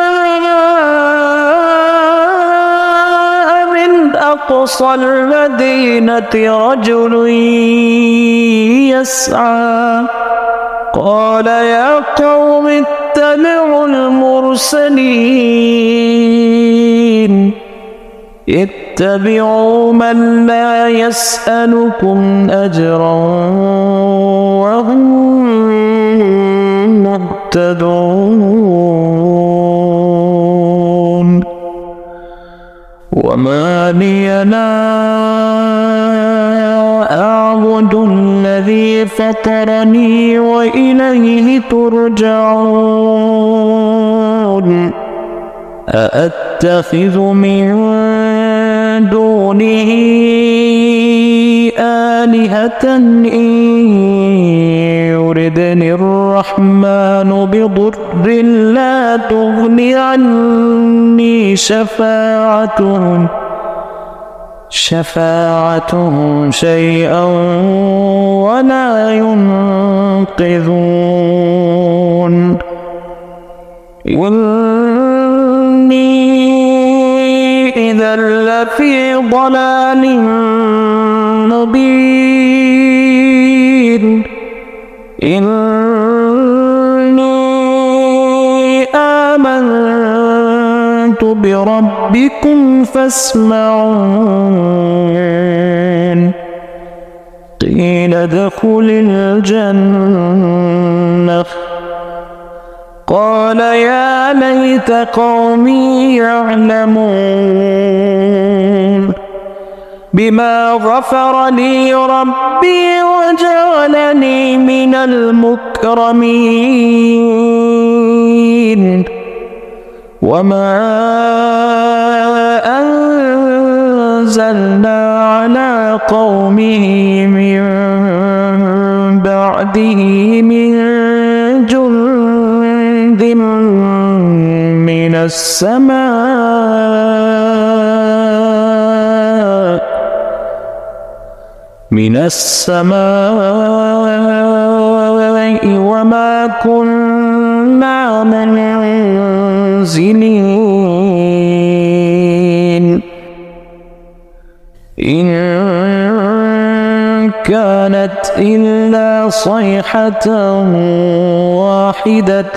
من أقصى المدينة رجل يسعى قال يا قوم اتبعوا المرسلين اتبعوا من لا يسألكم أجرا وهم مهتدون وما لي لا أعبد الذي فطرني وإليه ترجعون أأتخذ من دونه آلهة إن يردني الرحمن بضر لا تغن عني شفاعتهم شفاعتهم شيئا ولا ينقذون إذا لفي ضلال مبين إني آمنت بربكم فاسمعون قيل ادخل الجنة قال يا ليت قومي يعلمون بما غفر لي ربي وجعلني من المكرمين وما أنزلنا على قومه من بعده من جند من السماء من السماء وما كنا منزلين إن كانت إلا صيحة واحدة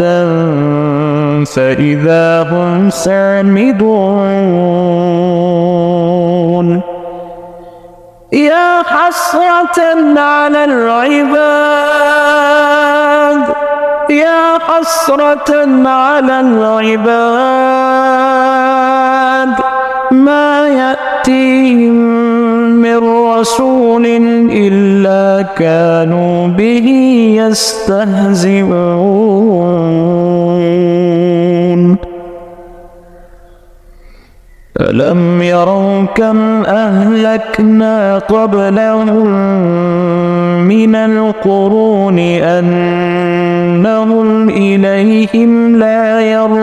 فإذا هم سامدون يا حسرة على العباد يا حسرة على العباد ما يأتيهم من رسول إلا كانوا به يستهزئون ألم يروا كم أهلكنا قبلهم من القرون أنهم إليهم لا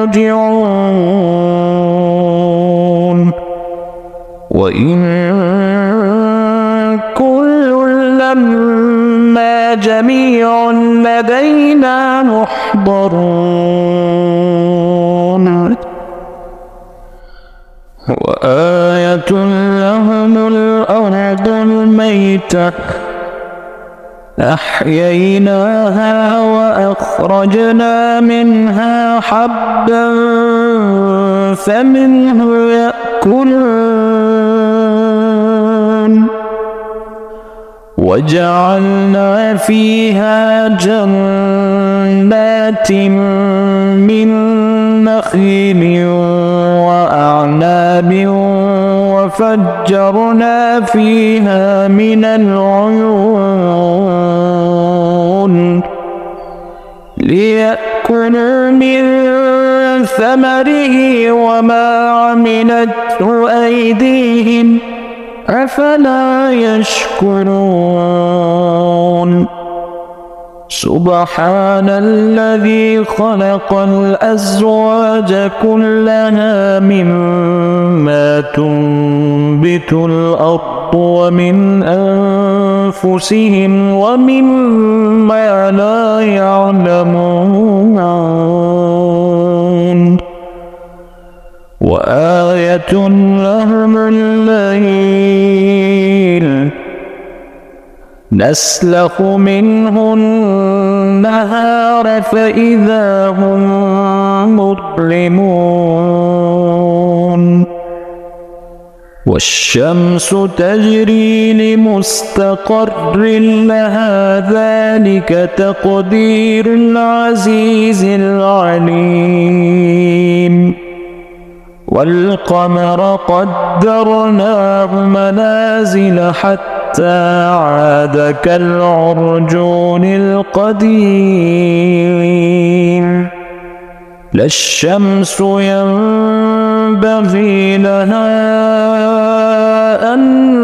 يرجعون وإن كل لما جميع لدينا محضرون وآية لهم الأرض الميتة أحييناها وأخرجنا منها حبا فمنه يأكلون وجعلنا فيها جنات من نخيل وأعناب وفجرنا فيها من العيون ليأكلوا من ثمره وما عملته أيديهم أفلا يشكرون سبحان الذي خلق الأزواج كلها مما تنبت الأرض ومن أنفسهم ومما لا يعلمون وآية لهم الليل نسلخ منه النهار فإذا هم مظلمون والشمس تجري لمستقر لها ذلك تقدير العزيز العليم والقمر قدرناه منازل حتى عاد كالعرجون القديم لا الشمس ينبغي لها أن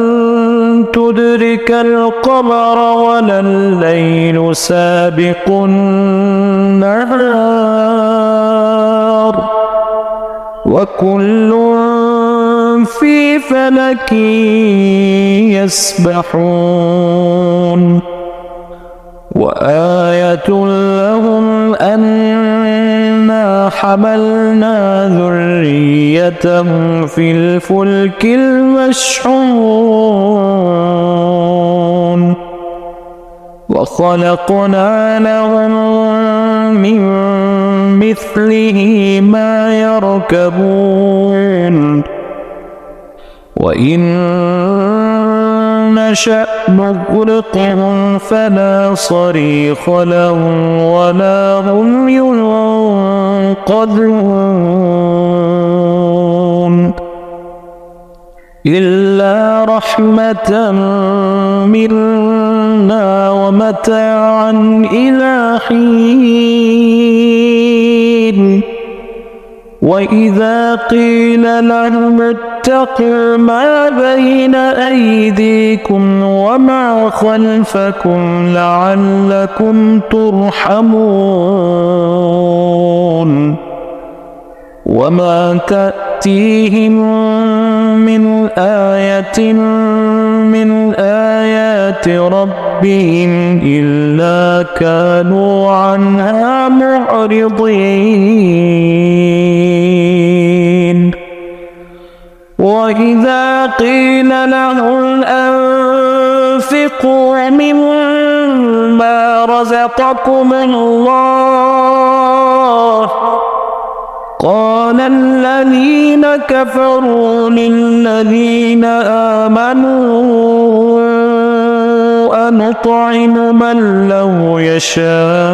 تدرك القمر ولا الليل سابق النهار وكل في فلك يسبحون وآية لهم أنا حملنا ذريتهم في الفلك المشحون وخلقنا لهم من مثله ما يركبون وإن نشأ نغرقهم فلا صريخ لهم ولا هم ينقذون إلا رحمة منا ومتاعا إلى حين وإذا قيل لهم اتقوا ما بين أيديكم وما خلفكم لعلكم ترحمون وما تأتيهم من آية من آيات ربهم إلا كانوا عنها معرضين وإذا قيل لهم أنفقوا مما رزقكم الله قال الذين كفروا للذين آمنوا أنطعم من لو يشاء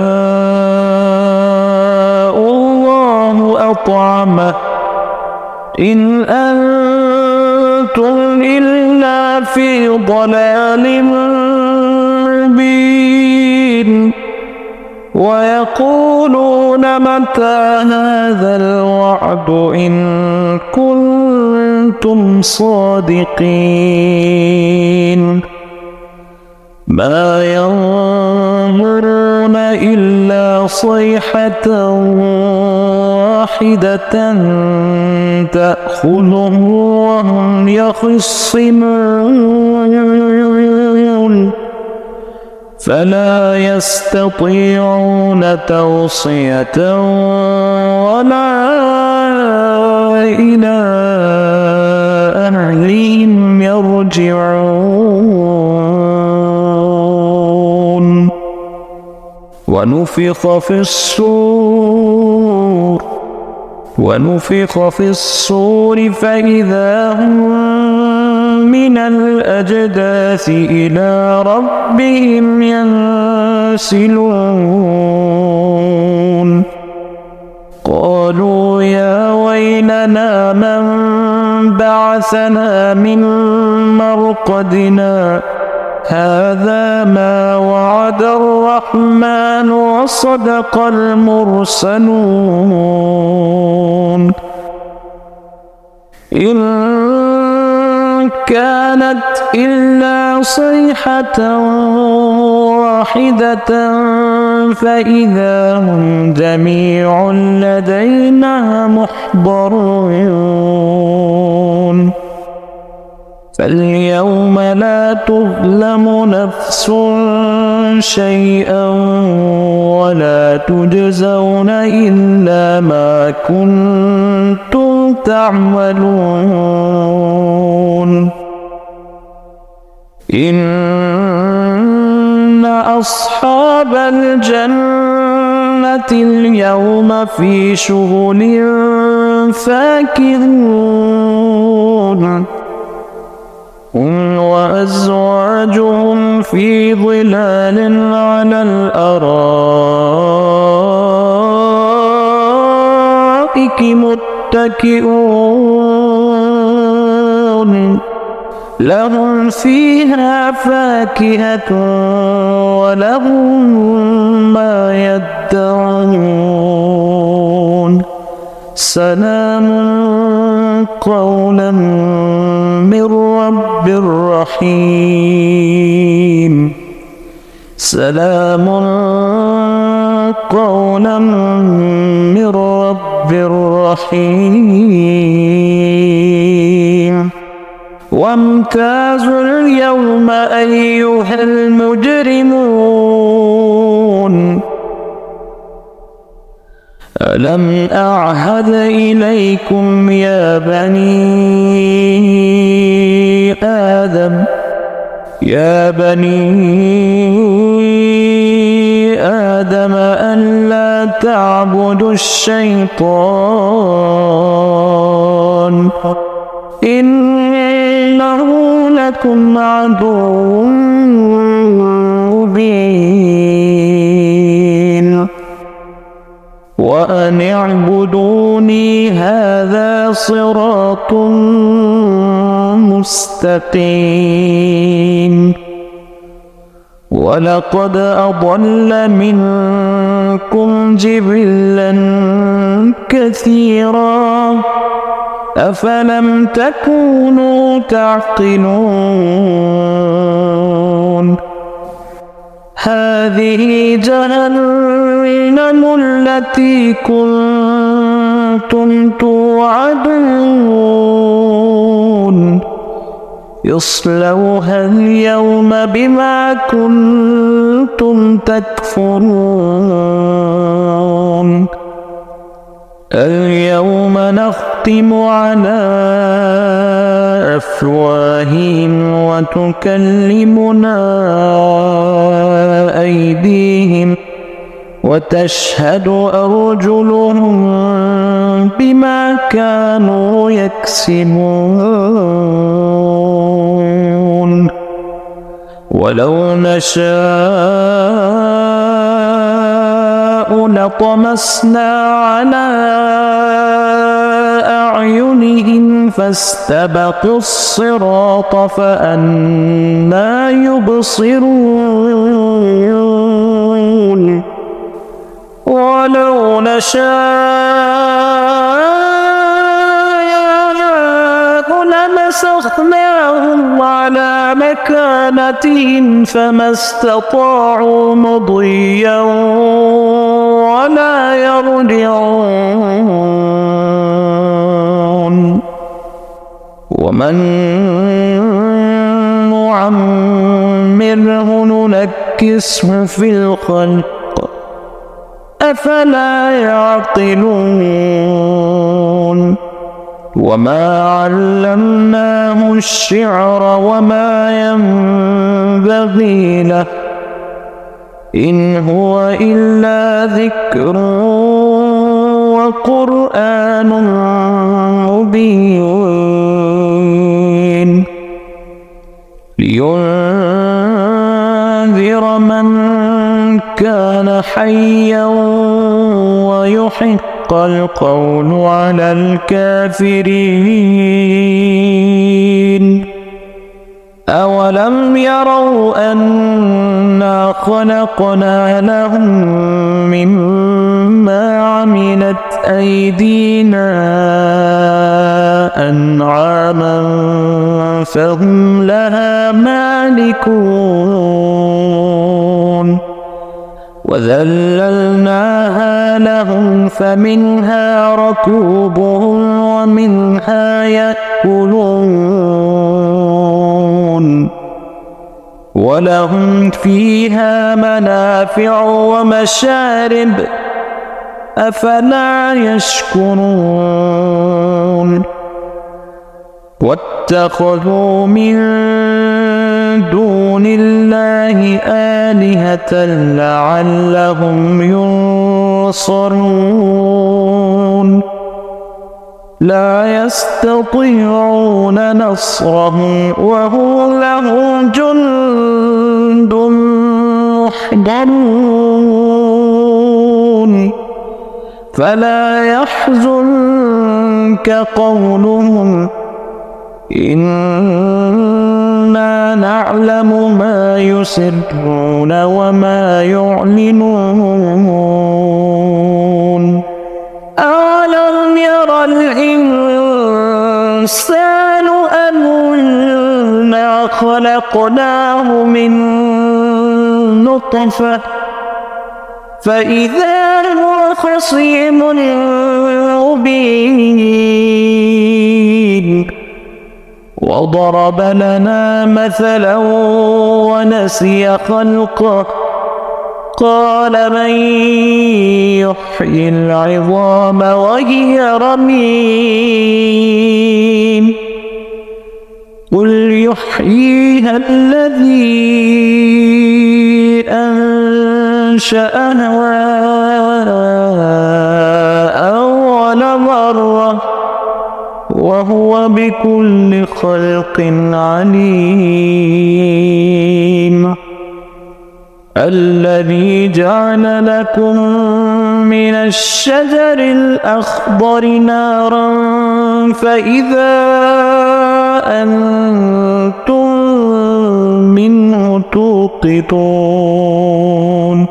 الله أطعمه إن أنتم إلا في ضلال مبين ويقولون متى هذا الوعد إن كنتم صادقين ما ينظرون إلا صيحة واحدة تأخذهم وهم يخصمون فلا يستطيعون توصية ولا إلى أهلهم يرجعون ونفخ في الصور ونفخ في الصور فإذا هم من الأجداث إلى ربهم ينسلون قالوا يا ويلنا من بعثنا من مرقدنا هذا ما وعد الرحمن وصدق المرسلون إن كانت إلا صيحة واحدة فإذا هم جميع لدينا محضرون فاليوم لا تظلم نفس شيئا ولا تجزون إلا ما كنتم تعملون إن أصحاب الجنة اليوم في شغل فاكهون هم وأزواجهم في ظلال على الأرائك متكئون لهم فيها فاكهة ولهم ما يدعون سلام قولا من رب رحيم سلام قولا من رب رحيم وامتازوا اليوم أيها المجرمون ألم أعهد إليكم يا بني آدم يا بني آدم أن لا تعبدوا الشيطان إنه لكم عدو مبين وأن اعبدوني هذا صراط مستقيم ولقد أضل منكم جبلا كثيرا أفلم تكونوا تعقلون هذه جهنم التي كنتم توعدون يصلوها اليوم بما كنتم تكفرون اليوم نختم على أفواههم وتكلمنا أيديهم وتشهد أرجلهم بما كانوا يكسبون ولو نشاء لطمسنا على أعينهم فاستبقوا الصراط فأنى يبصرون ولو نشاء لمسخناهم على مكانتهم فما استطاعوا مضيا ولا يرجعون ومن نعمره ننكسه في الخلق أفلا يعقلون وما علمناه الشعر وما ينبغي له إن هو إلا ذكر وقرآن مبين حيا ويحق القول على الكافرين أولم يروا أنا خلقنا لهم مما عملت أيدينا أنعاما فهم لها مالكون وذللناها لهم فمنها ركوبهم ومنها يأكلون ولهم فيها منافع ومشارب أفلا يشكرون واتخذوا من دون الله آلهة لعلهم ينصرون لا يستطيعون نصرهم وهم لهم جند محضرون فلا يحزنك قولهم إنا نعلم ما يسرون وما يعلنون أولم ير الإنسان أنا خلقناه من نطفة فإذا هو خصيم مبين وضرب لنا مثلا ونسي خلقه قال من يحيي العظام وهي رميم قل يحييها الذي أنشأها أول مرة وهو بكل خلق عليم الذي جعل لكم من الشجر الأخضر نارا فإذا أنتم منه توقدون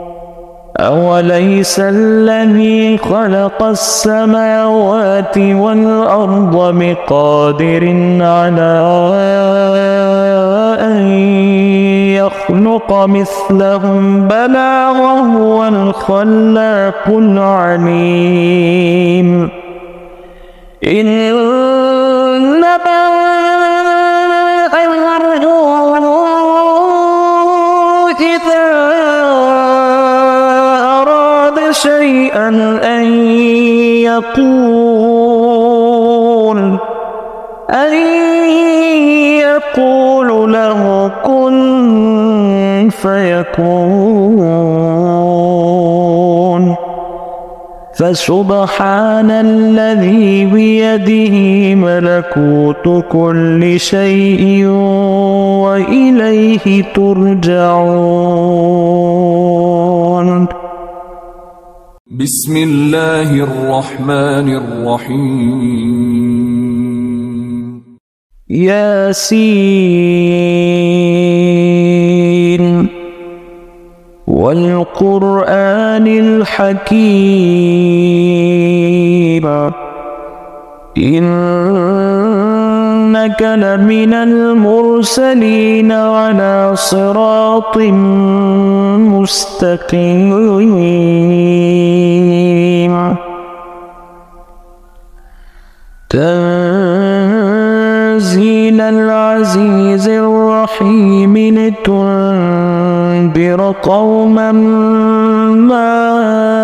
أوليس الذي خلق السماوات والأرض بقادر على أن يخلق مثلهم بلى وهو الخلاق العليم إنما شيئا أن يقول أن يقول له كن فيكون فسبحان الذي بيده ملكوت كل شيء وإليه ترجعون. بسم الله الرحمن الرحيم ياسين والقرآن الحكيم إنك لمن المرسلين على صراط مستقيم تنزيل العزيز الرحيم لتنذر قوما ما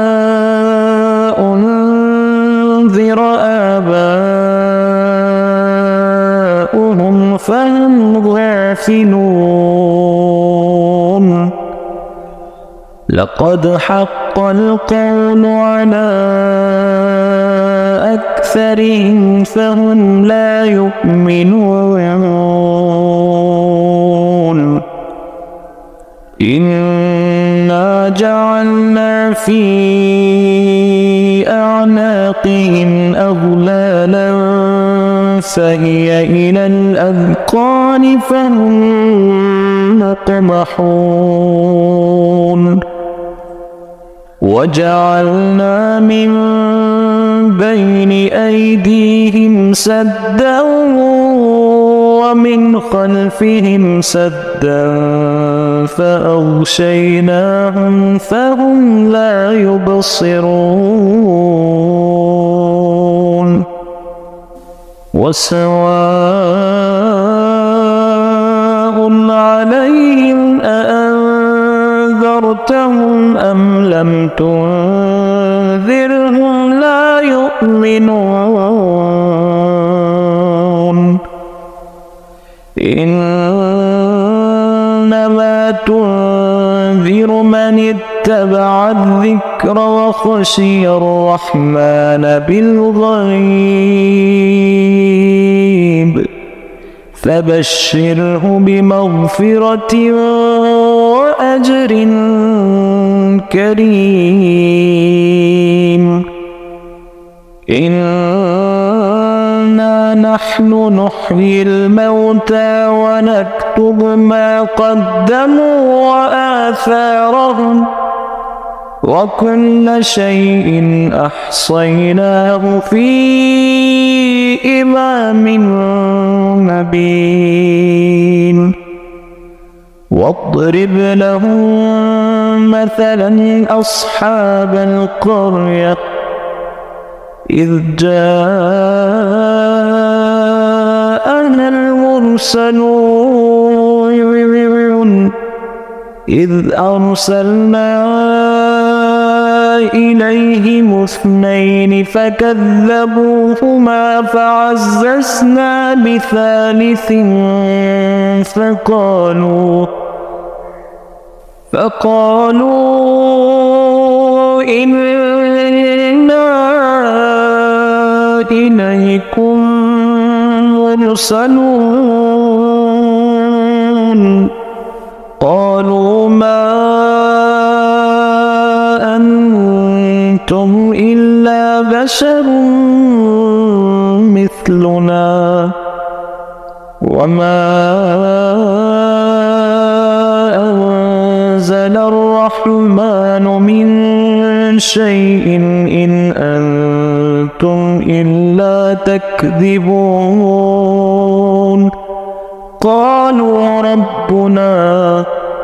أنذر آباؤهم فهم غافلون لقد حق القول على أكثرهم فهم لا يؤمنون إنا جعلنا في أعناقهم أغلالا فهي إلى الأذقان فهم مقمحون وجعلنا من بين أيديهم سدا ومن خلفهم سدا فأغشيناهم فهم لا يبصرون وسواء عليهم أأنذرتهم أم لم تنذرهم لا يؤمنون إنما تنذر من اتبع الذكر وخشي الرحمن بالغيب فبشره بمغفرة وأجر كريم إنا نحن نحيي الموتى ونكتب ما قدموا وآثارهم وكل شيء أحصيناه في إمام مبين واضرب لهم مثلا أصحاب القرية إذ جاءنا المرسلون إذ أرسلنا إليهم اثنين فكذبوهما فعززنا بثالث فقالوا فقالوا إنا إليكم مرسلون قالوا ما أنتم إلا بشر مثلنا وما أنزل الرحمن من شيء إن أنتم إلا تكذبون قالوا ربنا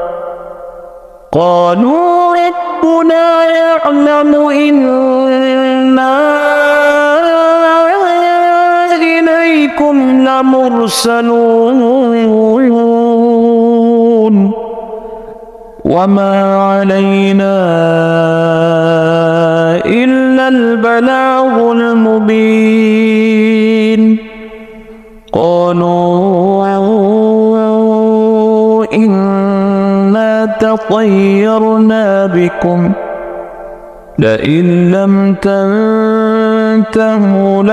قالوا ربنا يعلم إنا إليكم لمرسلون وما علينا إلا البلاغ المبين قالوا إنا تطيرنا بكم لئن لم تنتهوا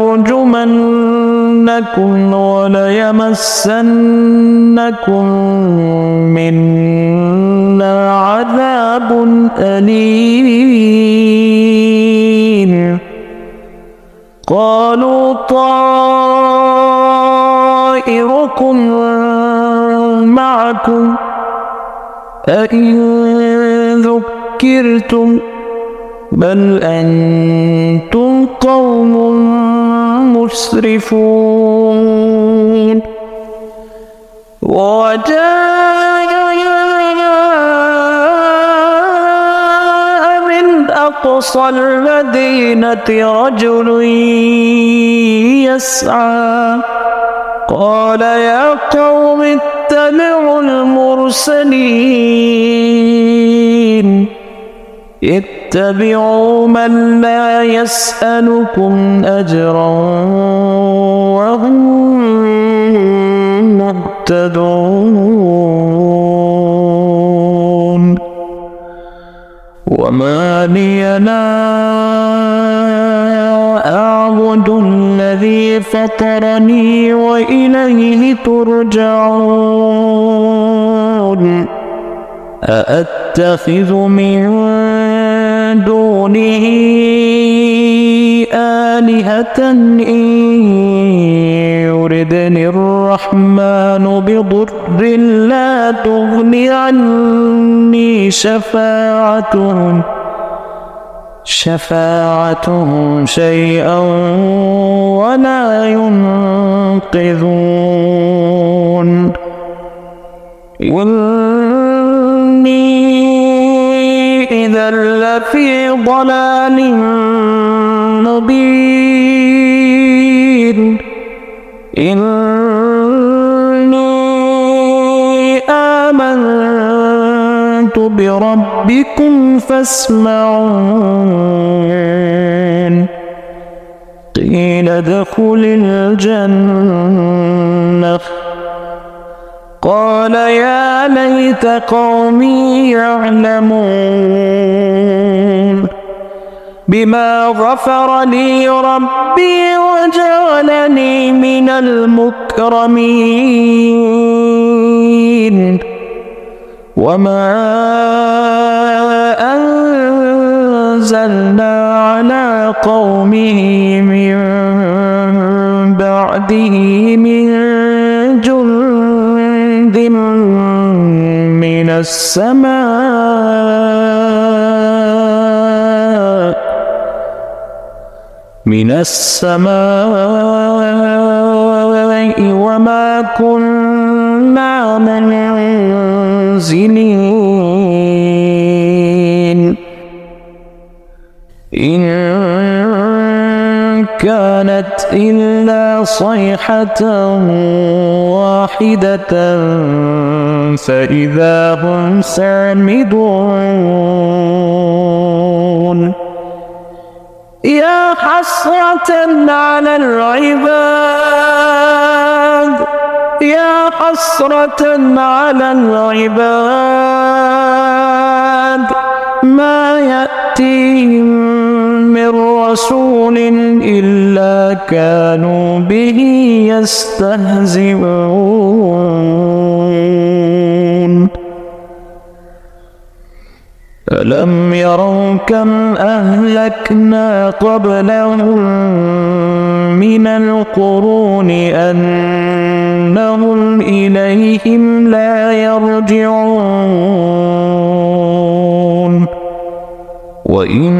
لنرجمنكم وليمسنكم منا عذاب أليم قالوا طائركم معكم أئن ذكرتم بل أنتم قوم مسرفون وجاء من أقصى المدينة رجل يسعى قال يا قوم اتبعوا المرسلين اتبعوا من لا يسألكم أجرا وهم مهتدون وما لي لا أعبد الذي فطرني وإليه ترجعون أأتخذ من دونه آلهة إن يردني الرحمن بضر لا تغن عني شفاعتهم شفاعتهم شيئا ولا ينقذون إني إذا لفي ضلال مبين إني آمنت بربكم فاسمعون قيل ادخل الجنة قال يا ليت قومي يعلمون بما غفر لي ربي وجعلني من المكرمين وما أنزلنا على قومه من بعده من جند من السماء من السماء وما كنا منزلين إن كانت إلا صيحة واحدة فإذا هم سامدون يا حسرة على العباد يا حسرة على العباد ما يأتيهم من رسول إلا كانوا به يستهزئون ألم يروا كم أهلكنا قبلهم من القرون أنهم إليهم لا يرجعون وإن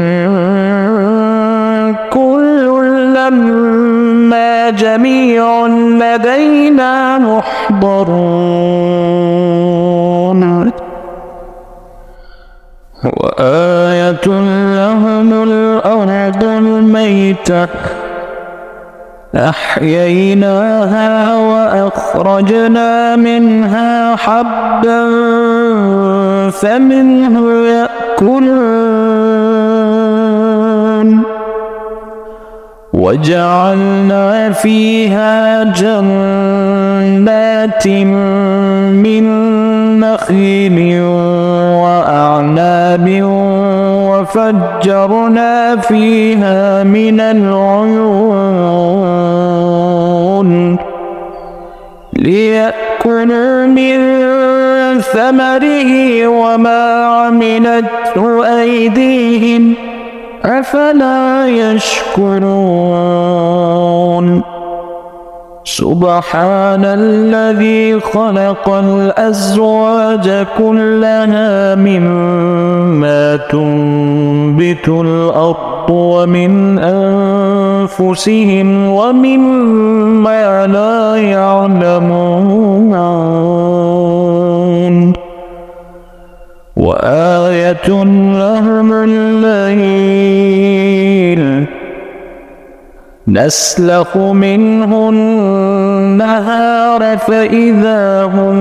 كل لما جميع لدينا محضرون وآية لهم الأرض الميتة أحييناها وأخرجنا منها حبا فمنه يأكلون وجعلنا فيها جنات من نخيل وأعناب وفجرنا فيها من العيون ليأكلوا من ثمره وما عملته أيديهم أفلا يشكرون سبحان الذي خلق الأزواج كلها مما تنبت الأرض ومن أنفسهم ومما لا يعلمون وآية لهم الليل نسلخ منه النهار فإذا هم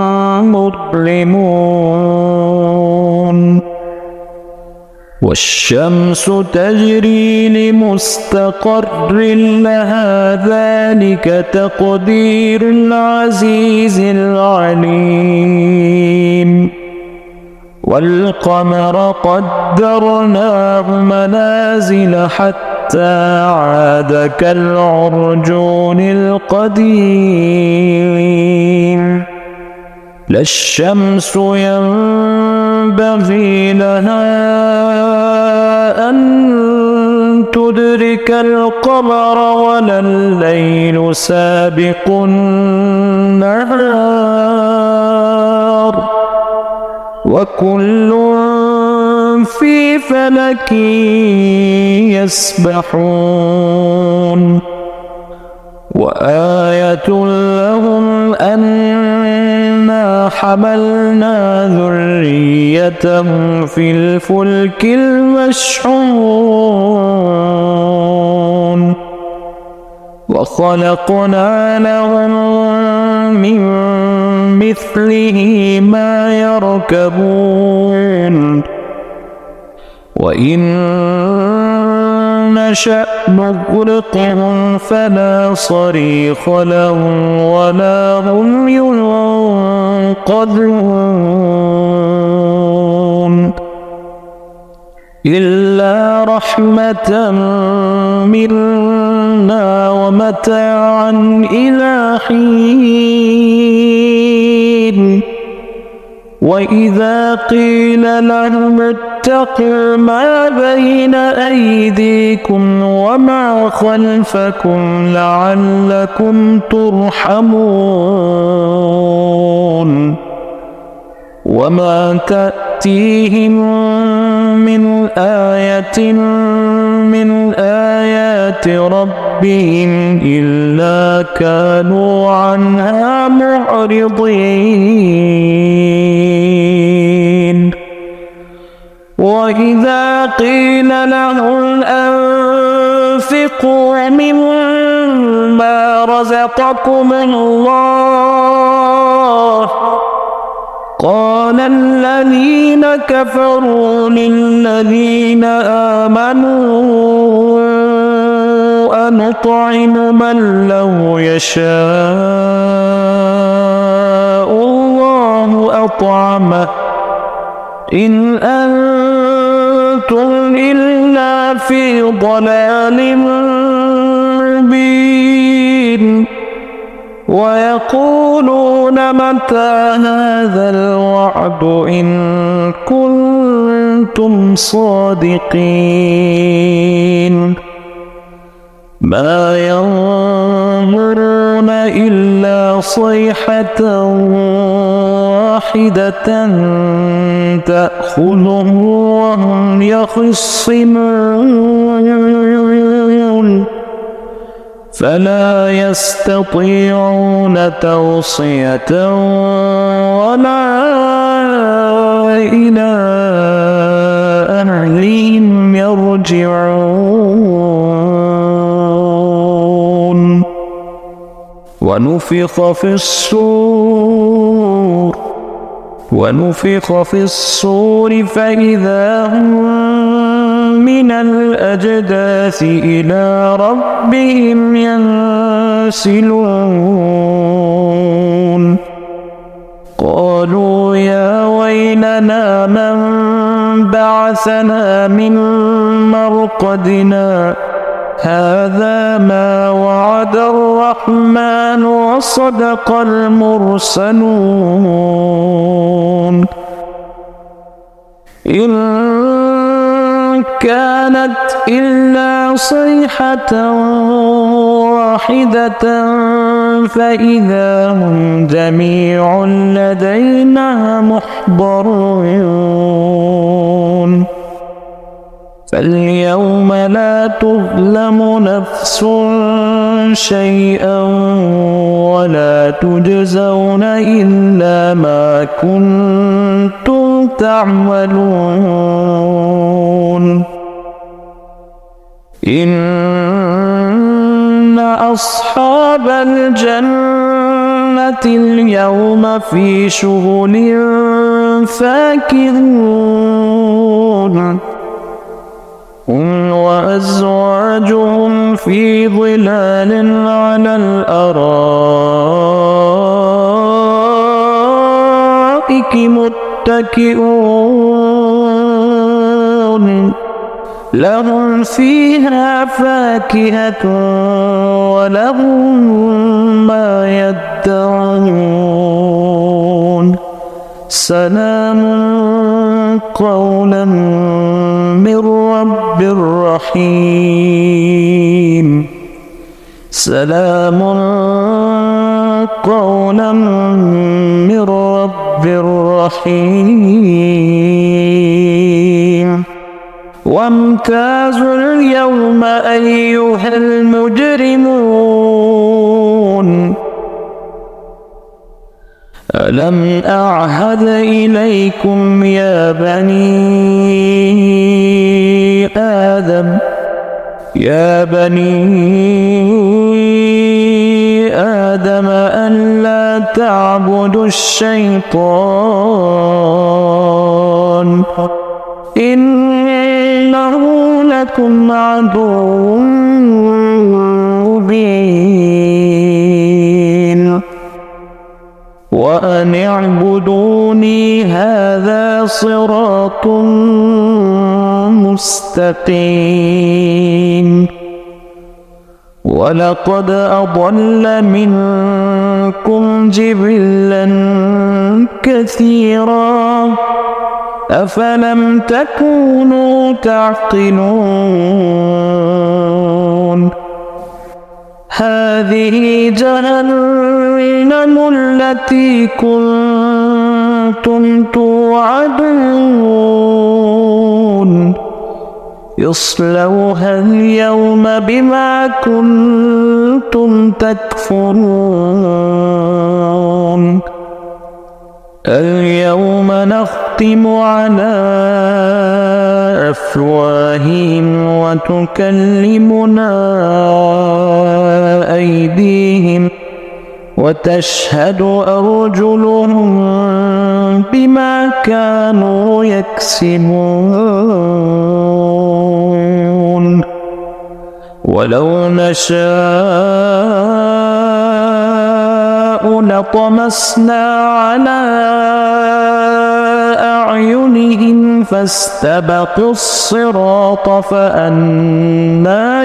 مظلمون والشمس تجري لمستقر لها ذلك تقدير العزيز العليم والقمر قدرناه منازل حتى عاد كالعرجون القديم لا الشمس ينبغي ينبغي لها أن تدرك القمر ولا الليل سابق النهار وكل في فلك يسبحون وآية لهم أنا حملنا ذريتهم في الفلك المشحون وخلقنا لهم من مثله ما يركبون وإن نشأ نغرقهم فلا صريخ لهم ولا هم ينقذون إلا رحمة منا ومتاعا إلى حين وإذا قيل لهم اتقوا ما بين أيديكم وما خلفكم لعلكم ترحمون وما تأتيهم من آية من آيات ربهم إلا كانوا عنها معرضين وإذا قيل لهم أنفقوا مما رزقكم الله قال الذين كفروا للذين آمنوا أنطعم من لو يشاء الله أطعمه إن أنتم إلا في ضلال مبين ويقولون متى هذا الوعد إن كنتم صادقين ما ينظرون إلا صيحة واحدة تأخذهم وهم يخصمون فلا يستطيعون توصية ولا إلى أهلهم يرجعون ونفخ في الصور ونفخ في الصور فإذا هم من الأجداث إلى ربهم ينسلون قالوا يا ويلنا من بعثنا من مرقدنا هذا ما وعد الرحمن وصدق المرسلون إن كانت إلا صيحة واحدة فإذا هم جميع لدينا محضرون فاليوم لا تظلم نفس شيئا ولا تجزون إلا ما كنتم تعملون إن أصحاب الجنة اليوم في شغل فاكهون هم وأزواجهم في ظلال على الأرائك متكئون لهم فيها فاكهة ولهم ما يدعون سلام قولا من رب رحيم سلام قولا من رب رحيم وامتازوا اليوم أيها المجرمون ألم أعهد إليكم يا بني آدم يا بني آدم أن لا تعبدوا الشيطان إنه لكم عدو مبين وأن اعبدوني هذا صراط مستقيم ولقد أضل منكم جبلا كثيرا أفلم تكونوا تعقلون هذه جهنم التي كنتم توعدون اصلوها اليوم بما كنتم تكفرون اليوم نختم على أفواههم وتكلمنا أيديهم وتشهد أرجلهم بما كانوا يكسبون ولو نشاء لطمسنا على أعينهم فاستبقوا الصراط فأنى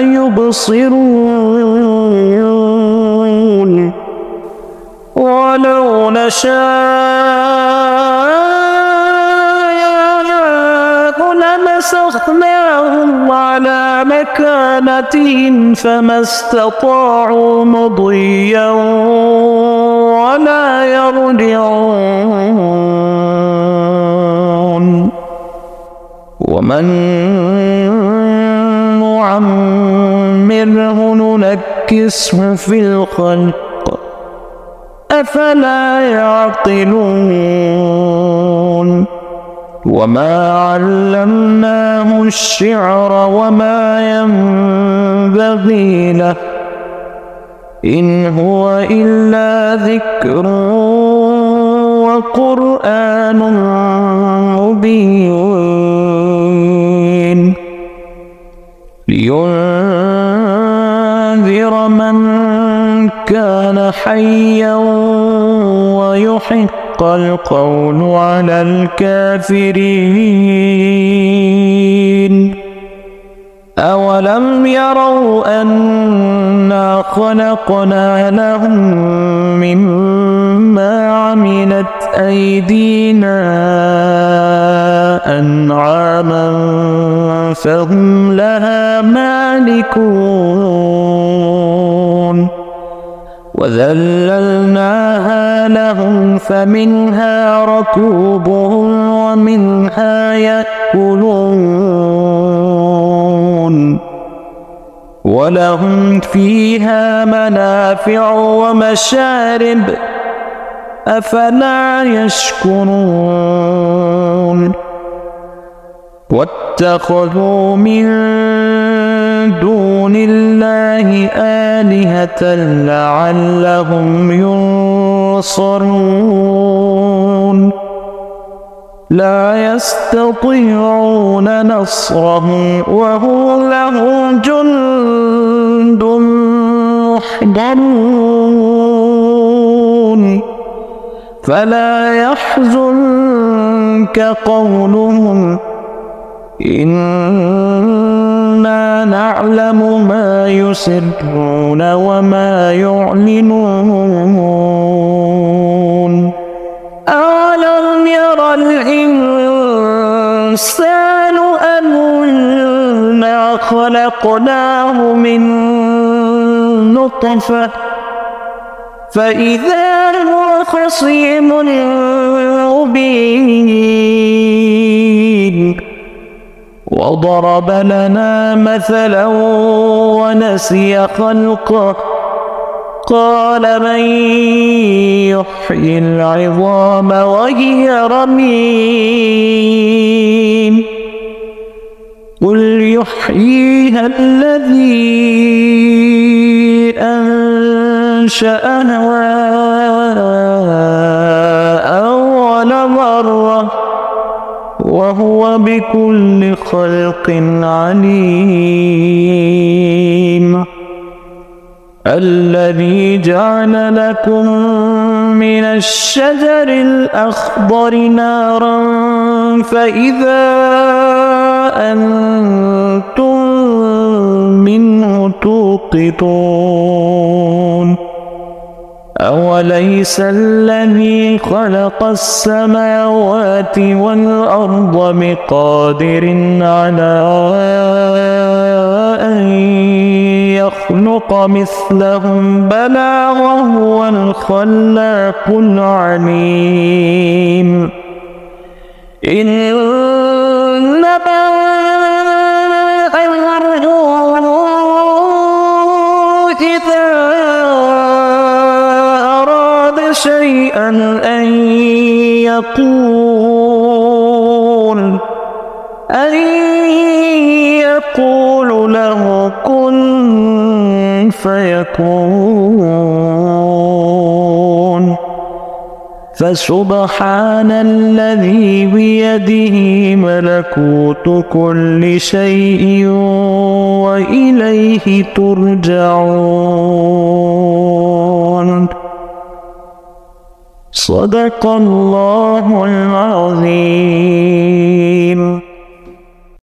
يبصرون ولو نشاء لمسخناهم على مكانتهم فما استطاعوا مضيا ولا يرجعون ومن نعمره ننكسه في الخلق أفلا يعقلون وما علمناه الشعر وما ينبغي له إن هو إلا ذكر وقرآن مبين لينذر من كان حيا ويحق القول على الكافرين أولم يروا أنا خلقنا لهم مما عملت أيدينا أنعاما فهم لها مالكون وذللناها لهم فمنها ركوبهم ومنها يأكلون ولهم فيها منافع ومشارب أفلا يشكرون واتخذوا من دون الله آلهة لعلهم ينصرون لا يستطيعون نصرهم وهم لهم جند محضرون فلا يحزنك قولهم إنا نعلم ما يسرون وما يعلنون أولم ير الإنسان أنا خلقناه من نطفة فإذا هو خصيم مبين وضرب لنا مثلا ونسي خلقه قال من يحيي العظام وهي رميم قل يحييها الذي أنشأها أول مرة وهو بكل خلق عليم الذي جعل لكم من الشجر الأخضر نارا فإذا أنتم منه توقدون أوليس الذي خلق السماوات والأرض بقادر على أن يخلق مثلهم بلى وهو الخلاق العليم إنما إذا أراد شيئا أن يقول أن يقول له كن فيكون فسبحان الذي بيده ملكوت كل شيء وإليه ترجعون صدق الله العظيم.